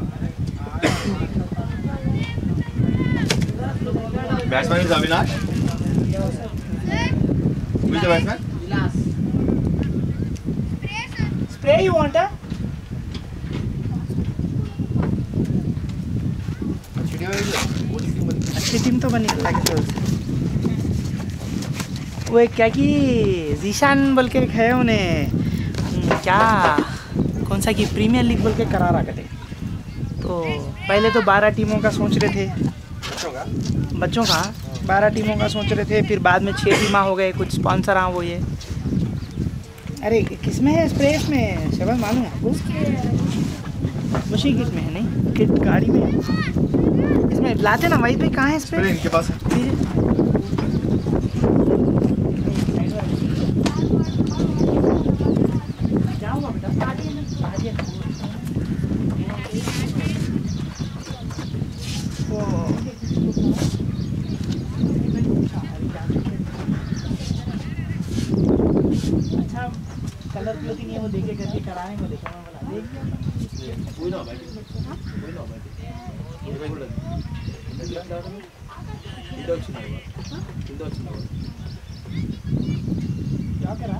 batsman is Avinash Who is the batsman? Spray you want huh? चिड़िया वाली वो टीम बनी अच्छी टीम तो बनी अल्लाह के फजल से। वो एक क्या कि जीशान बोल के है उन्हें हम्म, क्या कौन सा कि प्रीमियर लीग बोल के करा रहा करते। तो पहले तो बारह टीमों का सोच रहे थे बच्चों का बच्चों का बारह टीमों का सोच रहे थे फिर बाद में छः टीमा हो गए कुछ स्पॉन्सर हाँ वो ये अरे किस में है स्प्रे में शबन मालूम है आपको उसी किट में है नहीं किट गाड़ी में है। इसमें लाते ना वहीं पे कहाँ है स्प्रे स्प्रे इनके पास है जाऊँगा बेटा अच्छा कलर क्लोथिंग है वो देखे करके कराने को देखा मैं बोला देख लिया कोई ना बैठे कोई ना बैठे ये बोल रहा इधर వచ్చిన इधर వచ్చిన क्या करा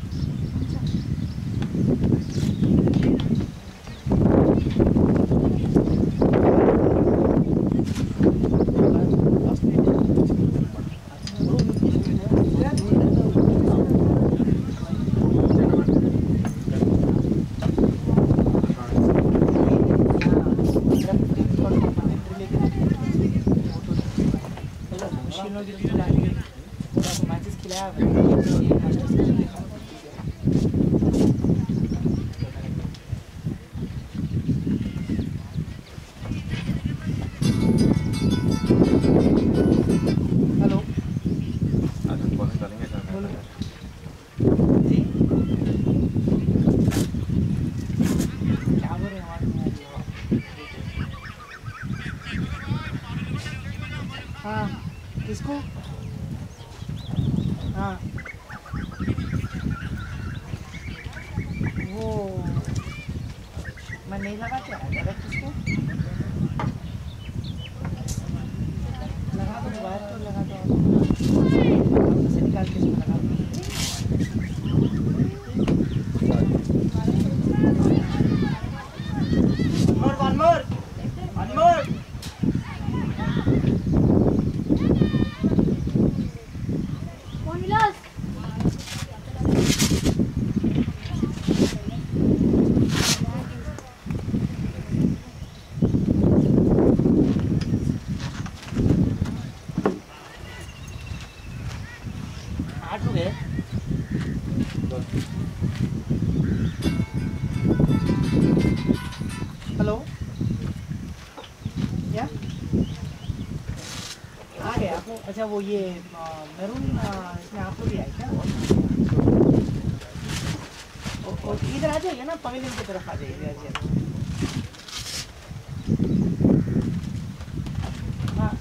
मैचेस खिलाया हेलो आज हम बॉलिंग डालेंगे क्या जी क्या बोल रहे हैं आवाज नहीं आ रही है। हाँ किसको हाँ वो मैं नहीं लगा क्या डायरेक्ट उसको लगा तो वायर तो लगा तो से निकाल के इसमें लगा दो। One more, one more, one more. One glass. आ गए आपको? अच्छा वो ये मैरून इसमें आपको भी आए क्या? इधर आ जाइए ना, पवेलियन की तरफ आ जाइए। हाँ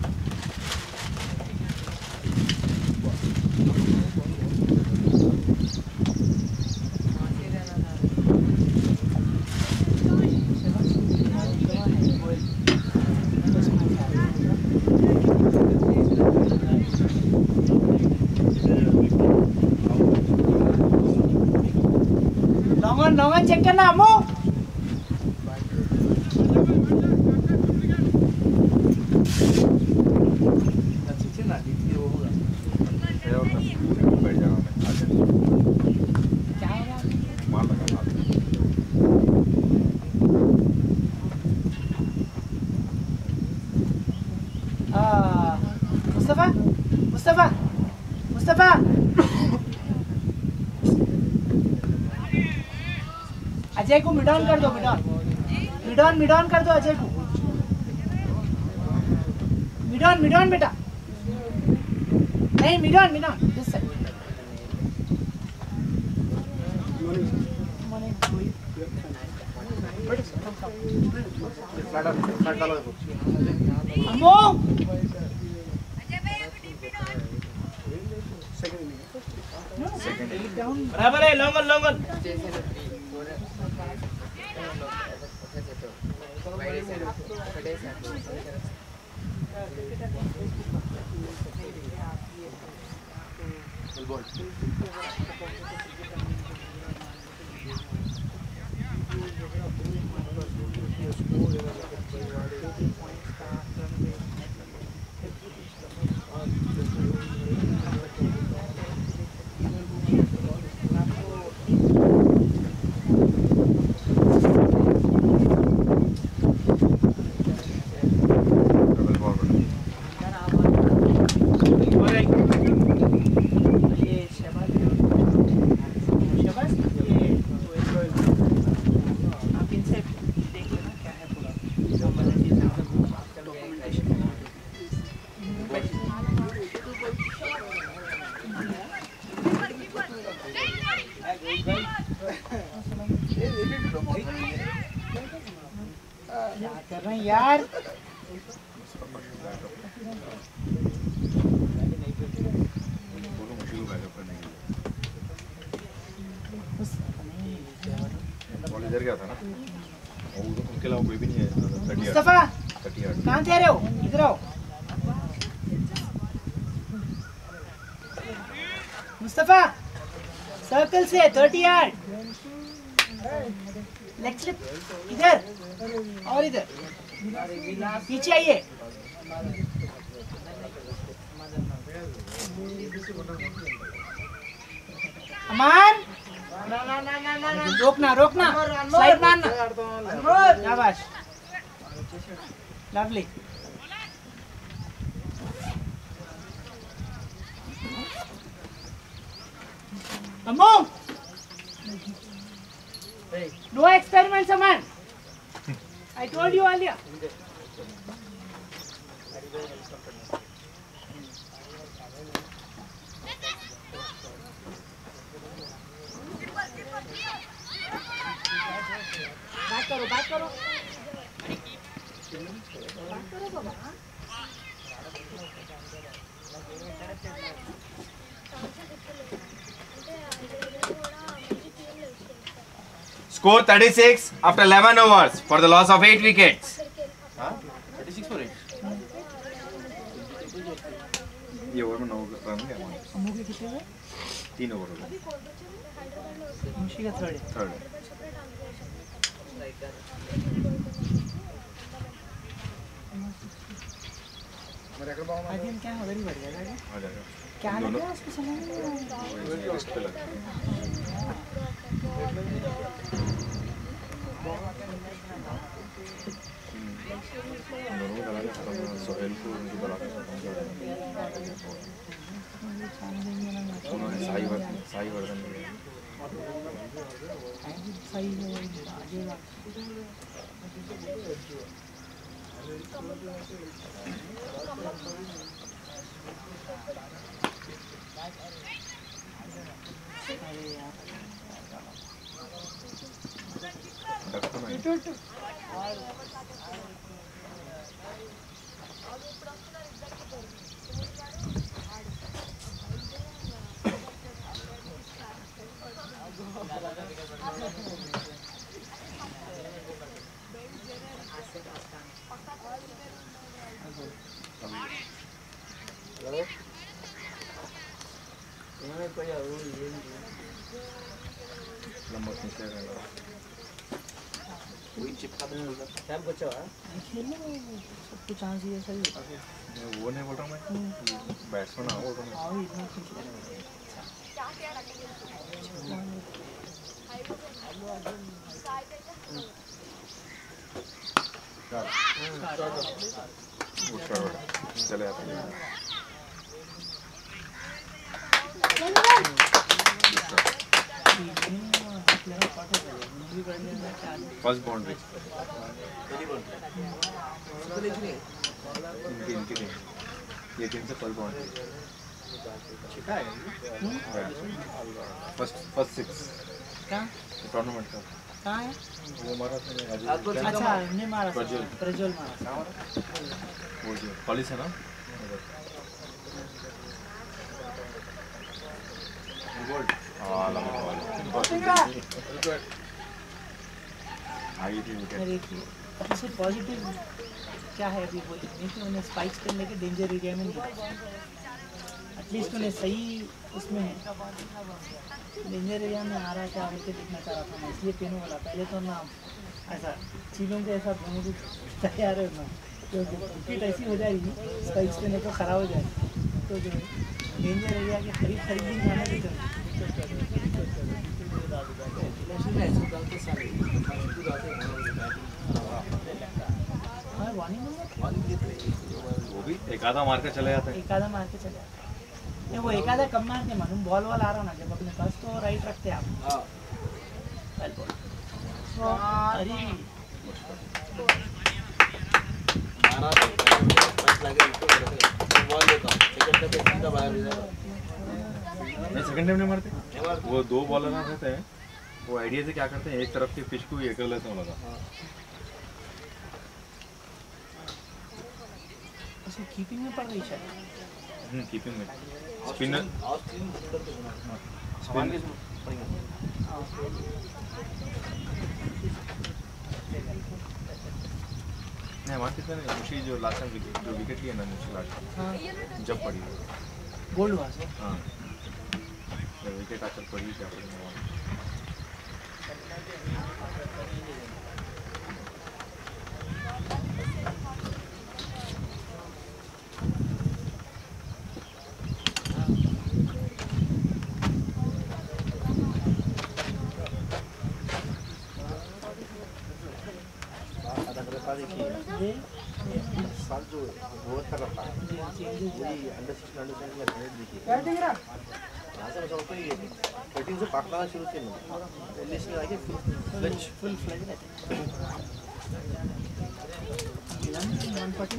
नौंगन नौंगन चेक करना अम्मू। बैठ जाऊंगा मैं आगे मार लगा मार मुस्तफा मुस्तफा मुस्तफा अजय को मिडाउन कर दो। मिडाउन मिडाउन मिडाउन कर दो अजय को। मिडाउन मिडाउन बेटा, नहीं मिडाउन मिडाउन दिस साइड। अम्मू बराबर है। लॉन्गन लॉन्गन क्या कर रहे हैं यार? इधर क्या था ना, वो उनके अलावा कोई भी नहीं है। मुस्तफा कहाँ जा रहे हो? इधर आओ मुस्तफा। सर्कल से थर्टी यार्ड लेग स्लिप इधर और इधर पीछे आइए। अमान रोकना रोकना, स्लाइड मारना। शाबाश lovely. Ammu no experiments, Aman. I told you earlier. Back करो, back करो. Back करो बाबा. Score thirty-six after eleven overs for the loss of eight wickets. thirty-six for eight. ये ओवर में नौ रन है हमारे। अम्मू के कितने हुए? तीन ओवर हो गए। मुशी का थर्ड है। थर्ड आज हम क्या उधर ही बढ़ गया था आ जाएगा। क्या लग रहा है उसको समझ नहीं आ रहा है। लिस्ट पे लगा। दोनों को डाला के खत्म कर, सोहेल को उनको डाला के खत्म कर देंगे। उन्होंने साई वर्धन साई वर्धन लिया। सही है आगे नंबर नीचे रहेगा वही चिपका देने लगा टाइम बचा है खेलने में सब कुछ चांस ही है सही होता है वो नहीं बोल रहा मैं बैट्समैन आ बोल रहा हूँ हाँ इतना खींच लेना चले आते हैं फर्स्ट बाउंड्री इनकी इनकी टीम ये टीम से फर्स्ट बाउंड्री छिका है फर्स्ट फर्स्ट सिक्स क्या टूर्नामेंट का कहाँ है वो मारा था अच्छा हमने मारा प्रज्वल। प्रज्वल मारा वो जो कॉलेज है ना हाँ लंबा बॉल आई थी विकेट अरे इससे पॉजिटिव क्या है अभी बोलिए नहीं कि उन्हें स्पाइक्स पे लेके डेंजर एरिया में नहीं एटलीस्ट उन्हें सही उसमें है डेंजर एरिया में आ रहा है क्या विकेट दिखना चाह रहा था मैं इसलिए पेनू वाला पहले तो ना ऐसा चीज़ों के ऐसा दोनों को तैयार है ना क्योंकि विकेट ऐसी हो जाएगी स्पाइक्स पे नहीं तो खराब हो जाएगी तो जो डेंजर एरिया के करीब करीब भी जाने के चलते हाँ वार्निंग वो भी एक आधा मार के चले जाते हैं एक आधा मार के चले जाते नहीं वो एक आधा कम मारते मालूम बॉल वॉल आ रहा ना जब अपने पास तो राइट रखते आप वेल बॉल अरे मारा पैस लगे बॉल देता सेकंड पे सीधा बाहर हो जाएगा नहीं सेकंड टाइम नहीं मारते वो दो बॉलर ना रहते हैं वो आइडिया से क्या करते हैं एक तरफ के पिच को ये कर लेते हैं लगा उसको कीपिंग में पड़ गई शायद हम्म कीपिंग में स्पिनर और तीन सुंदर तो बना स्पिन नहीं हमारे कितना नहीं मुशी जो लास्ट टाइम विकेट जो विकेट लिया ना मुशी लास्ट हाँ जब पड़ी गोल्ड हुआ सर हाँ जब विकेट आकर पड़ी क्या पड़ी ये साल जो वो कर रहा है वही अंडर सिक्सटीन अंडर सेवनटीन का ग्रेड देखिए क्या दिख रहा यहाँ से मतलब ये बैटिंग से पाकना शुरू किया ना इंग्लिश में आके फ्लच फुल फ्लैग रहते हैं वन फोर्टी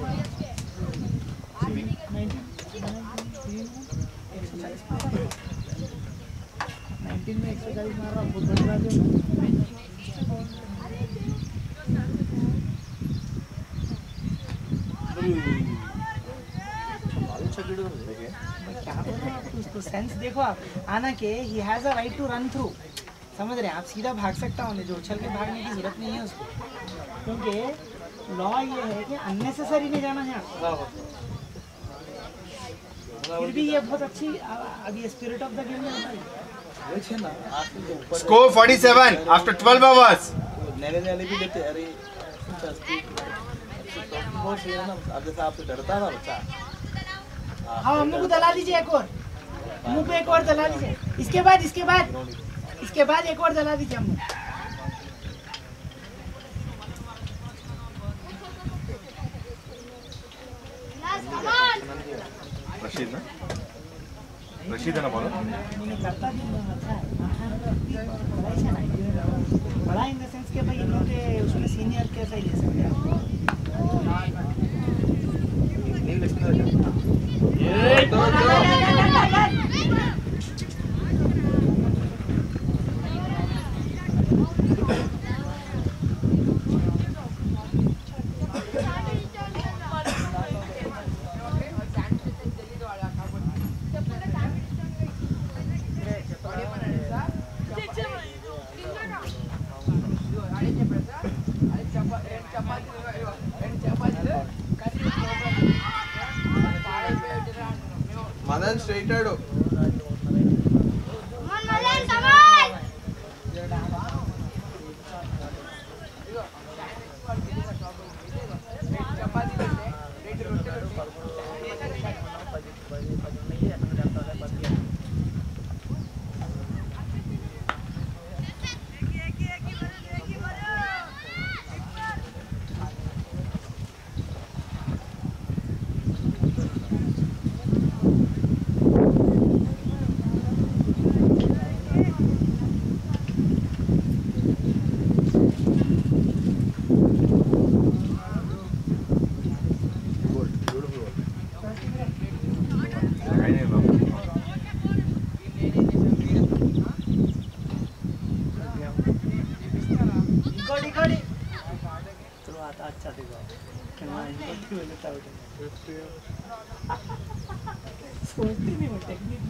नाइनटीन में एक सौ चालीस मारा बहुत बड़ा जो क्या बोल रहे हैं आप उसको सेंस देखो आप आना के ही has a right to run through समझ रहे हैं आप सीधा भाग सकता हूँ जो उछल के भागने की जरूरत नहीं है उसको क्योंकि लॉ ये है कि अननेसेसरी नहीं जाना है फिर भी ये बहुत अच्छी अभी स्पिरिट ऑफ द गेम में होता है Score forty-seven after twelve overs. नए नए भी लेते अरे बहुत सही है ना अब जैसा आपसे डरता था बच्चा हाँ हम लोग को दला दीजिए एक और मुंह पे एक और दला दीजिए इसके बाद इसके बाद इसके बाद एक और दला दीजिए हम रशीद ना रशीद है ना बॉलर मैंने करता भी नहीं अच्छा है बड़ा इन द सेंस के भाई इन लोग के उसमें सीनियर कैसा ही ले सकते हैं नहीं लगता है మదన్ స్ట్రైట్ ఆడు కమాన్ మదన్ కమాన్ सोचती नहीं मैं टेक्निक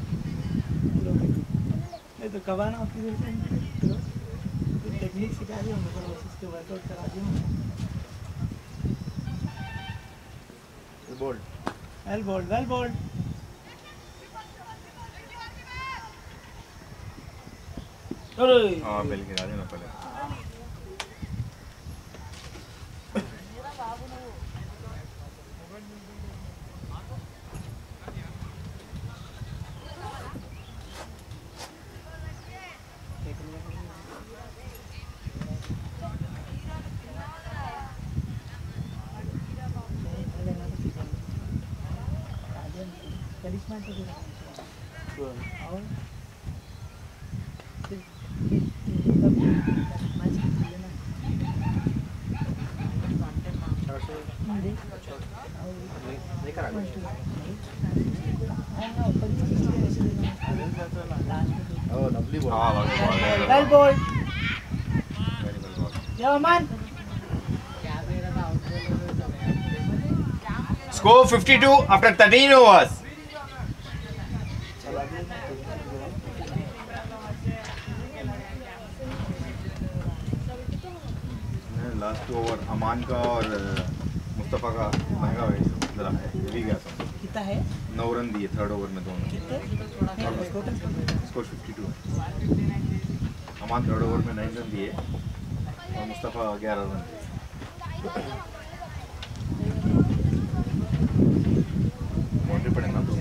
नहीं तो कबाना आपकी से टेक्निक सिखा दी हमको बस उसके वर्कआउट करा दी bowled well bowled well bowled अरे हां बेल गिरा देना पहले करिश्मा से और लेकर आ गए ओ लवली बॉल हां वेल बॉल या मान Score fifty-two after thirteen overs. Last over Aman का और मुस्तफ़ा का महंगा है जरा हेवी गया था कितना है नौ रन दिए थर्ड ओवर में दोनों score fifty two Aman third over में नाइन रन दिए और मुस्तफ़ा ग्यारह रन दिए बाउंड्री पड़े ना तो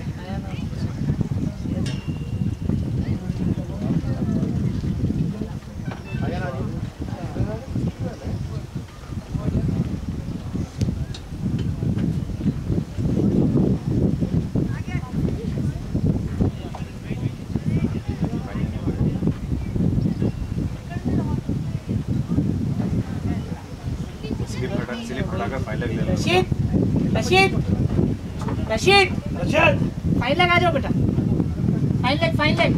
रशीद रशीद रशीद रशीद फाइन लगा जाओ बेटा फाइन लग फाइन लग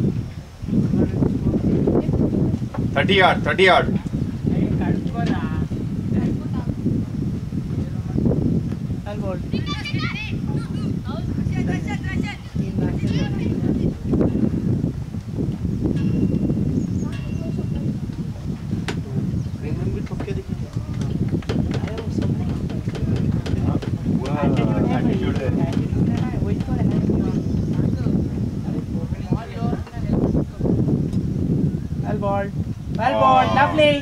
thirty yard thirty yard well bowled Well ball, lovely.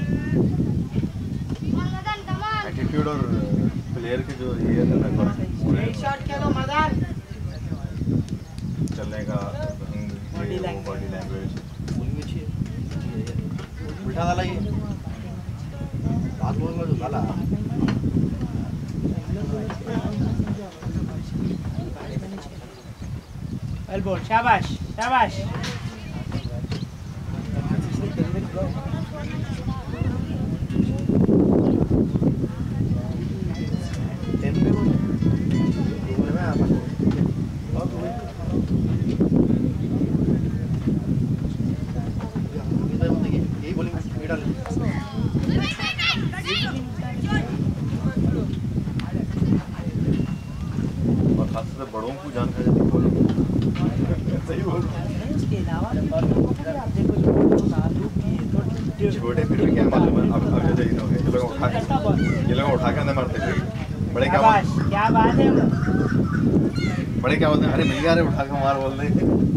Madan कमाल एटीट्यूड और प्लेयर के जो ये है ना पूरे शॉट खेलो मदन चलने का बॉडी लैंग्वेज उल्टा डाला ये लास्ट बॉल में जो डाला वेल बॉल शाबाश शाबाश और खास से बड़ों को जान खा जाती है सही बोल इसके अलावा छोटे फिर भी क्या मालूम है अब अब जैसे इन हो गए ये लोग उठा के ये लोग उठा के अंदर मारते थे बड़े क्या क्या बात है बड़े क्या बोलते हैं, अरे मिल गया, अरे उठा के मार बोल रहे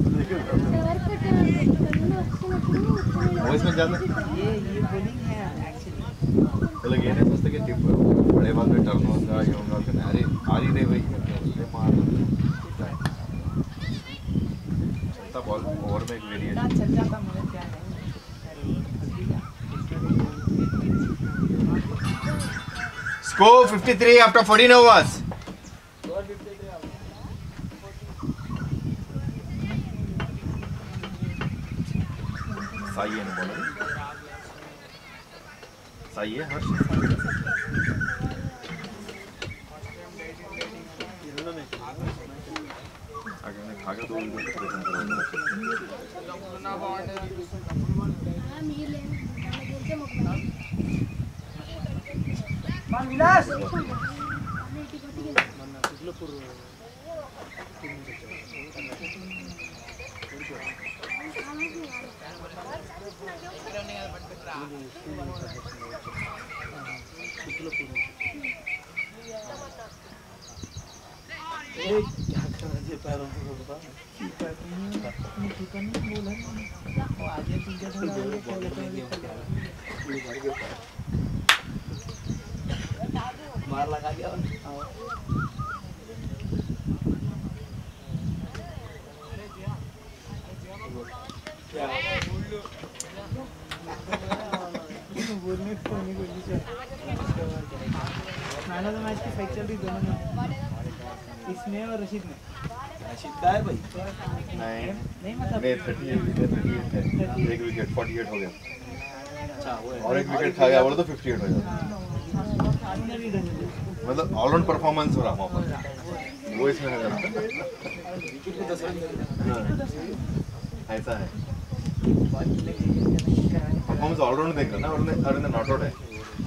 वो इसमें ज्यादा ये ये बोलिंग है एक्चुअली। तो लगे ये नहीं सोचते कि टिप बड़े बाल में टर्न होगा ये होगा कि नहीं, अरे आ ही नहीं भाई अरे मार चलता बॉल ओवर में एक वेरिएशन ना चल जाता मगर क्या है Score fifty-three after fourteen overs. सही है ना बोलो, सही है हर्ष। अगर मैं खा के दो हम ये ले बोलते मत मान विलास क्या कर रहे थे पैरों से बता आगे पीछे थोड़ा मार लगा दिया क्या बोलने को नहीं बोली चल मैन ऑफ द मैच की फाइट चल रही दोनों में, इसमें और रशीद में। रशीद का है भाई नहीं नहीं मतलब नहीं थर्टी एट थर्टी एट है, एक विकेट फोर्टी एट हो गया अच्छा वो है और एक विकेट खा गया बोलो तो फिफ्टी एट हो जाता, मतलब ऑलराउंड परफॉर्मेंस हो रहा वहाँ पर वो इसमें है जरा। विकेट को दस रन ऐसा है परफॉर्मेंस ऑलराउंड देख रहा ना, और और नॉट आउट है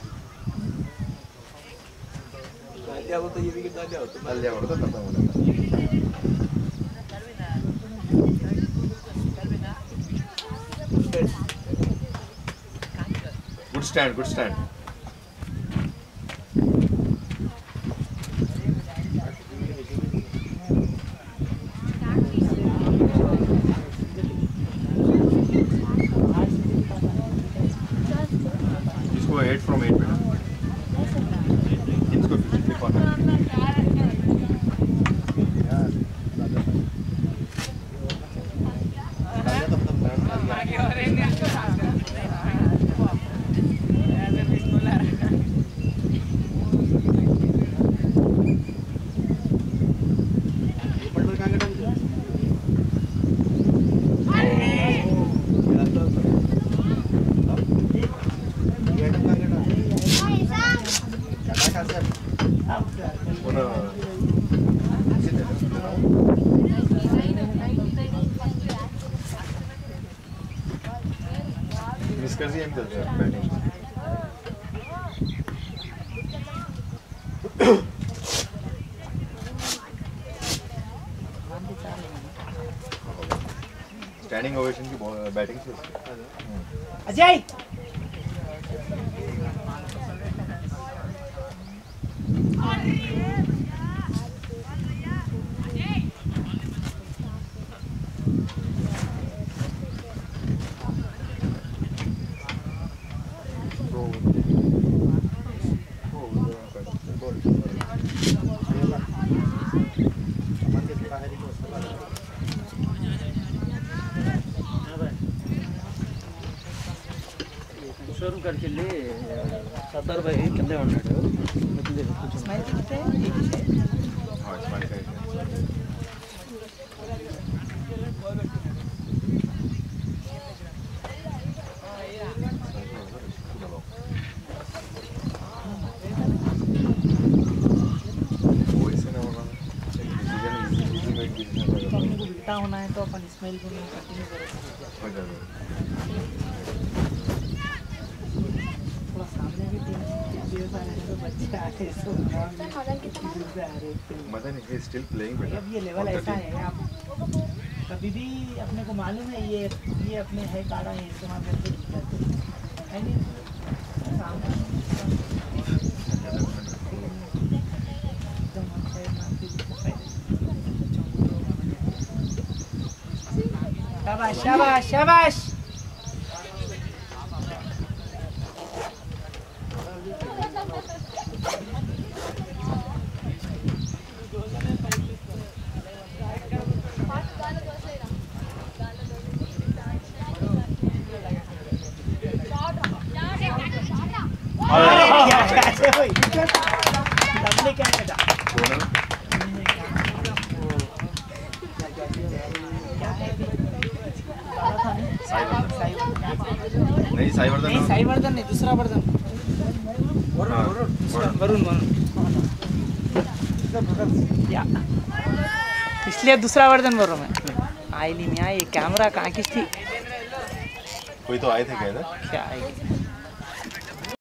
डाल दिया वो तो ये विकेट डाल दिया हो तो डाल दिया बोलो तो खत्म हो जाता। गुड स्टैंड गुड स्टैंड इसको एट फ्रॉम एट बेटा, इसको फिफ्टी कॉर्नर मिस कर दिया बैटिंग स्टैंडिंग ओवेशन की बैटिंग से अजय ಶೋರೂಮ್ ಕಡ್ಕೆಲ್ಲಿ ಸತ್ತಾರು ಬಾಯಿ ಕಿಂದೆ ಉಂಟಾడు स्माइल कितने हाँ स्माइल का अपने को बिकता होना है तो अपन स्माइल को कंटिन्यू करें। थोड़ा सामने भी टीम प्लेयर्स आ रहे हैं तो बच्चे आ रहे हैं तो दूर से आ रहे हैं। मदन is still playing बेटा। अब ये लेवल ऐसा है आप कभी भी अपने को मालूम है ये ये अपने है काड़ा है इस्तेमाल करके है नहीं सामने एकदम अच्छा है ना कि शाबाश शाबाश शाबाश। नहीं साई वर्धन नहीं साई वर्धन नहीं, दूसरा वर्धन। वरुण वरुण या इसलिए दूसरा वर्धन बोल रहा हूँ मैं। आई नहीं मैं, ये कैमरा कहाँ की थी? कोई तो आए थे क्या इधर? क्या आएगी?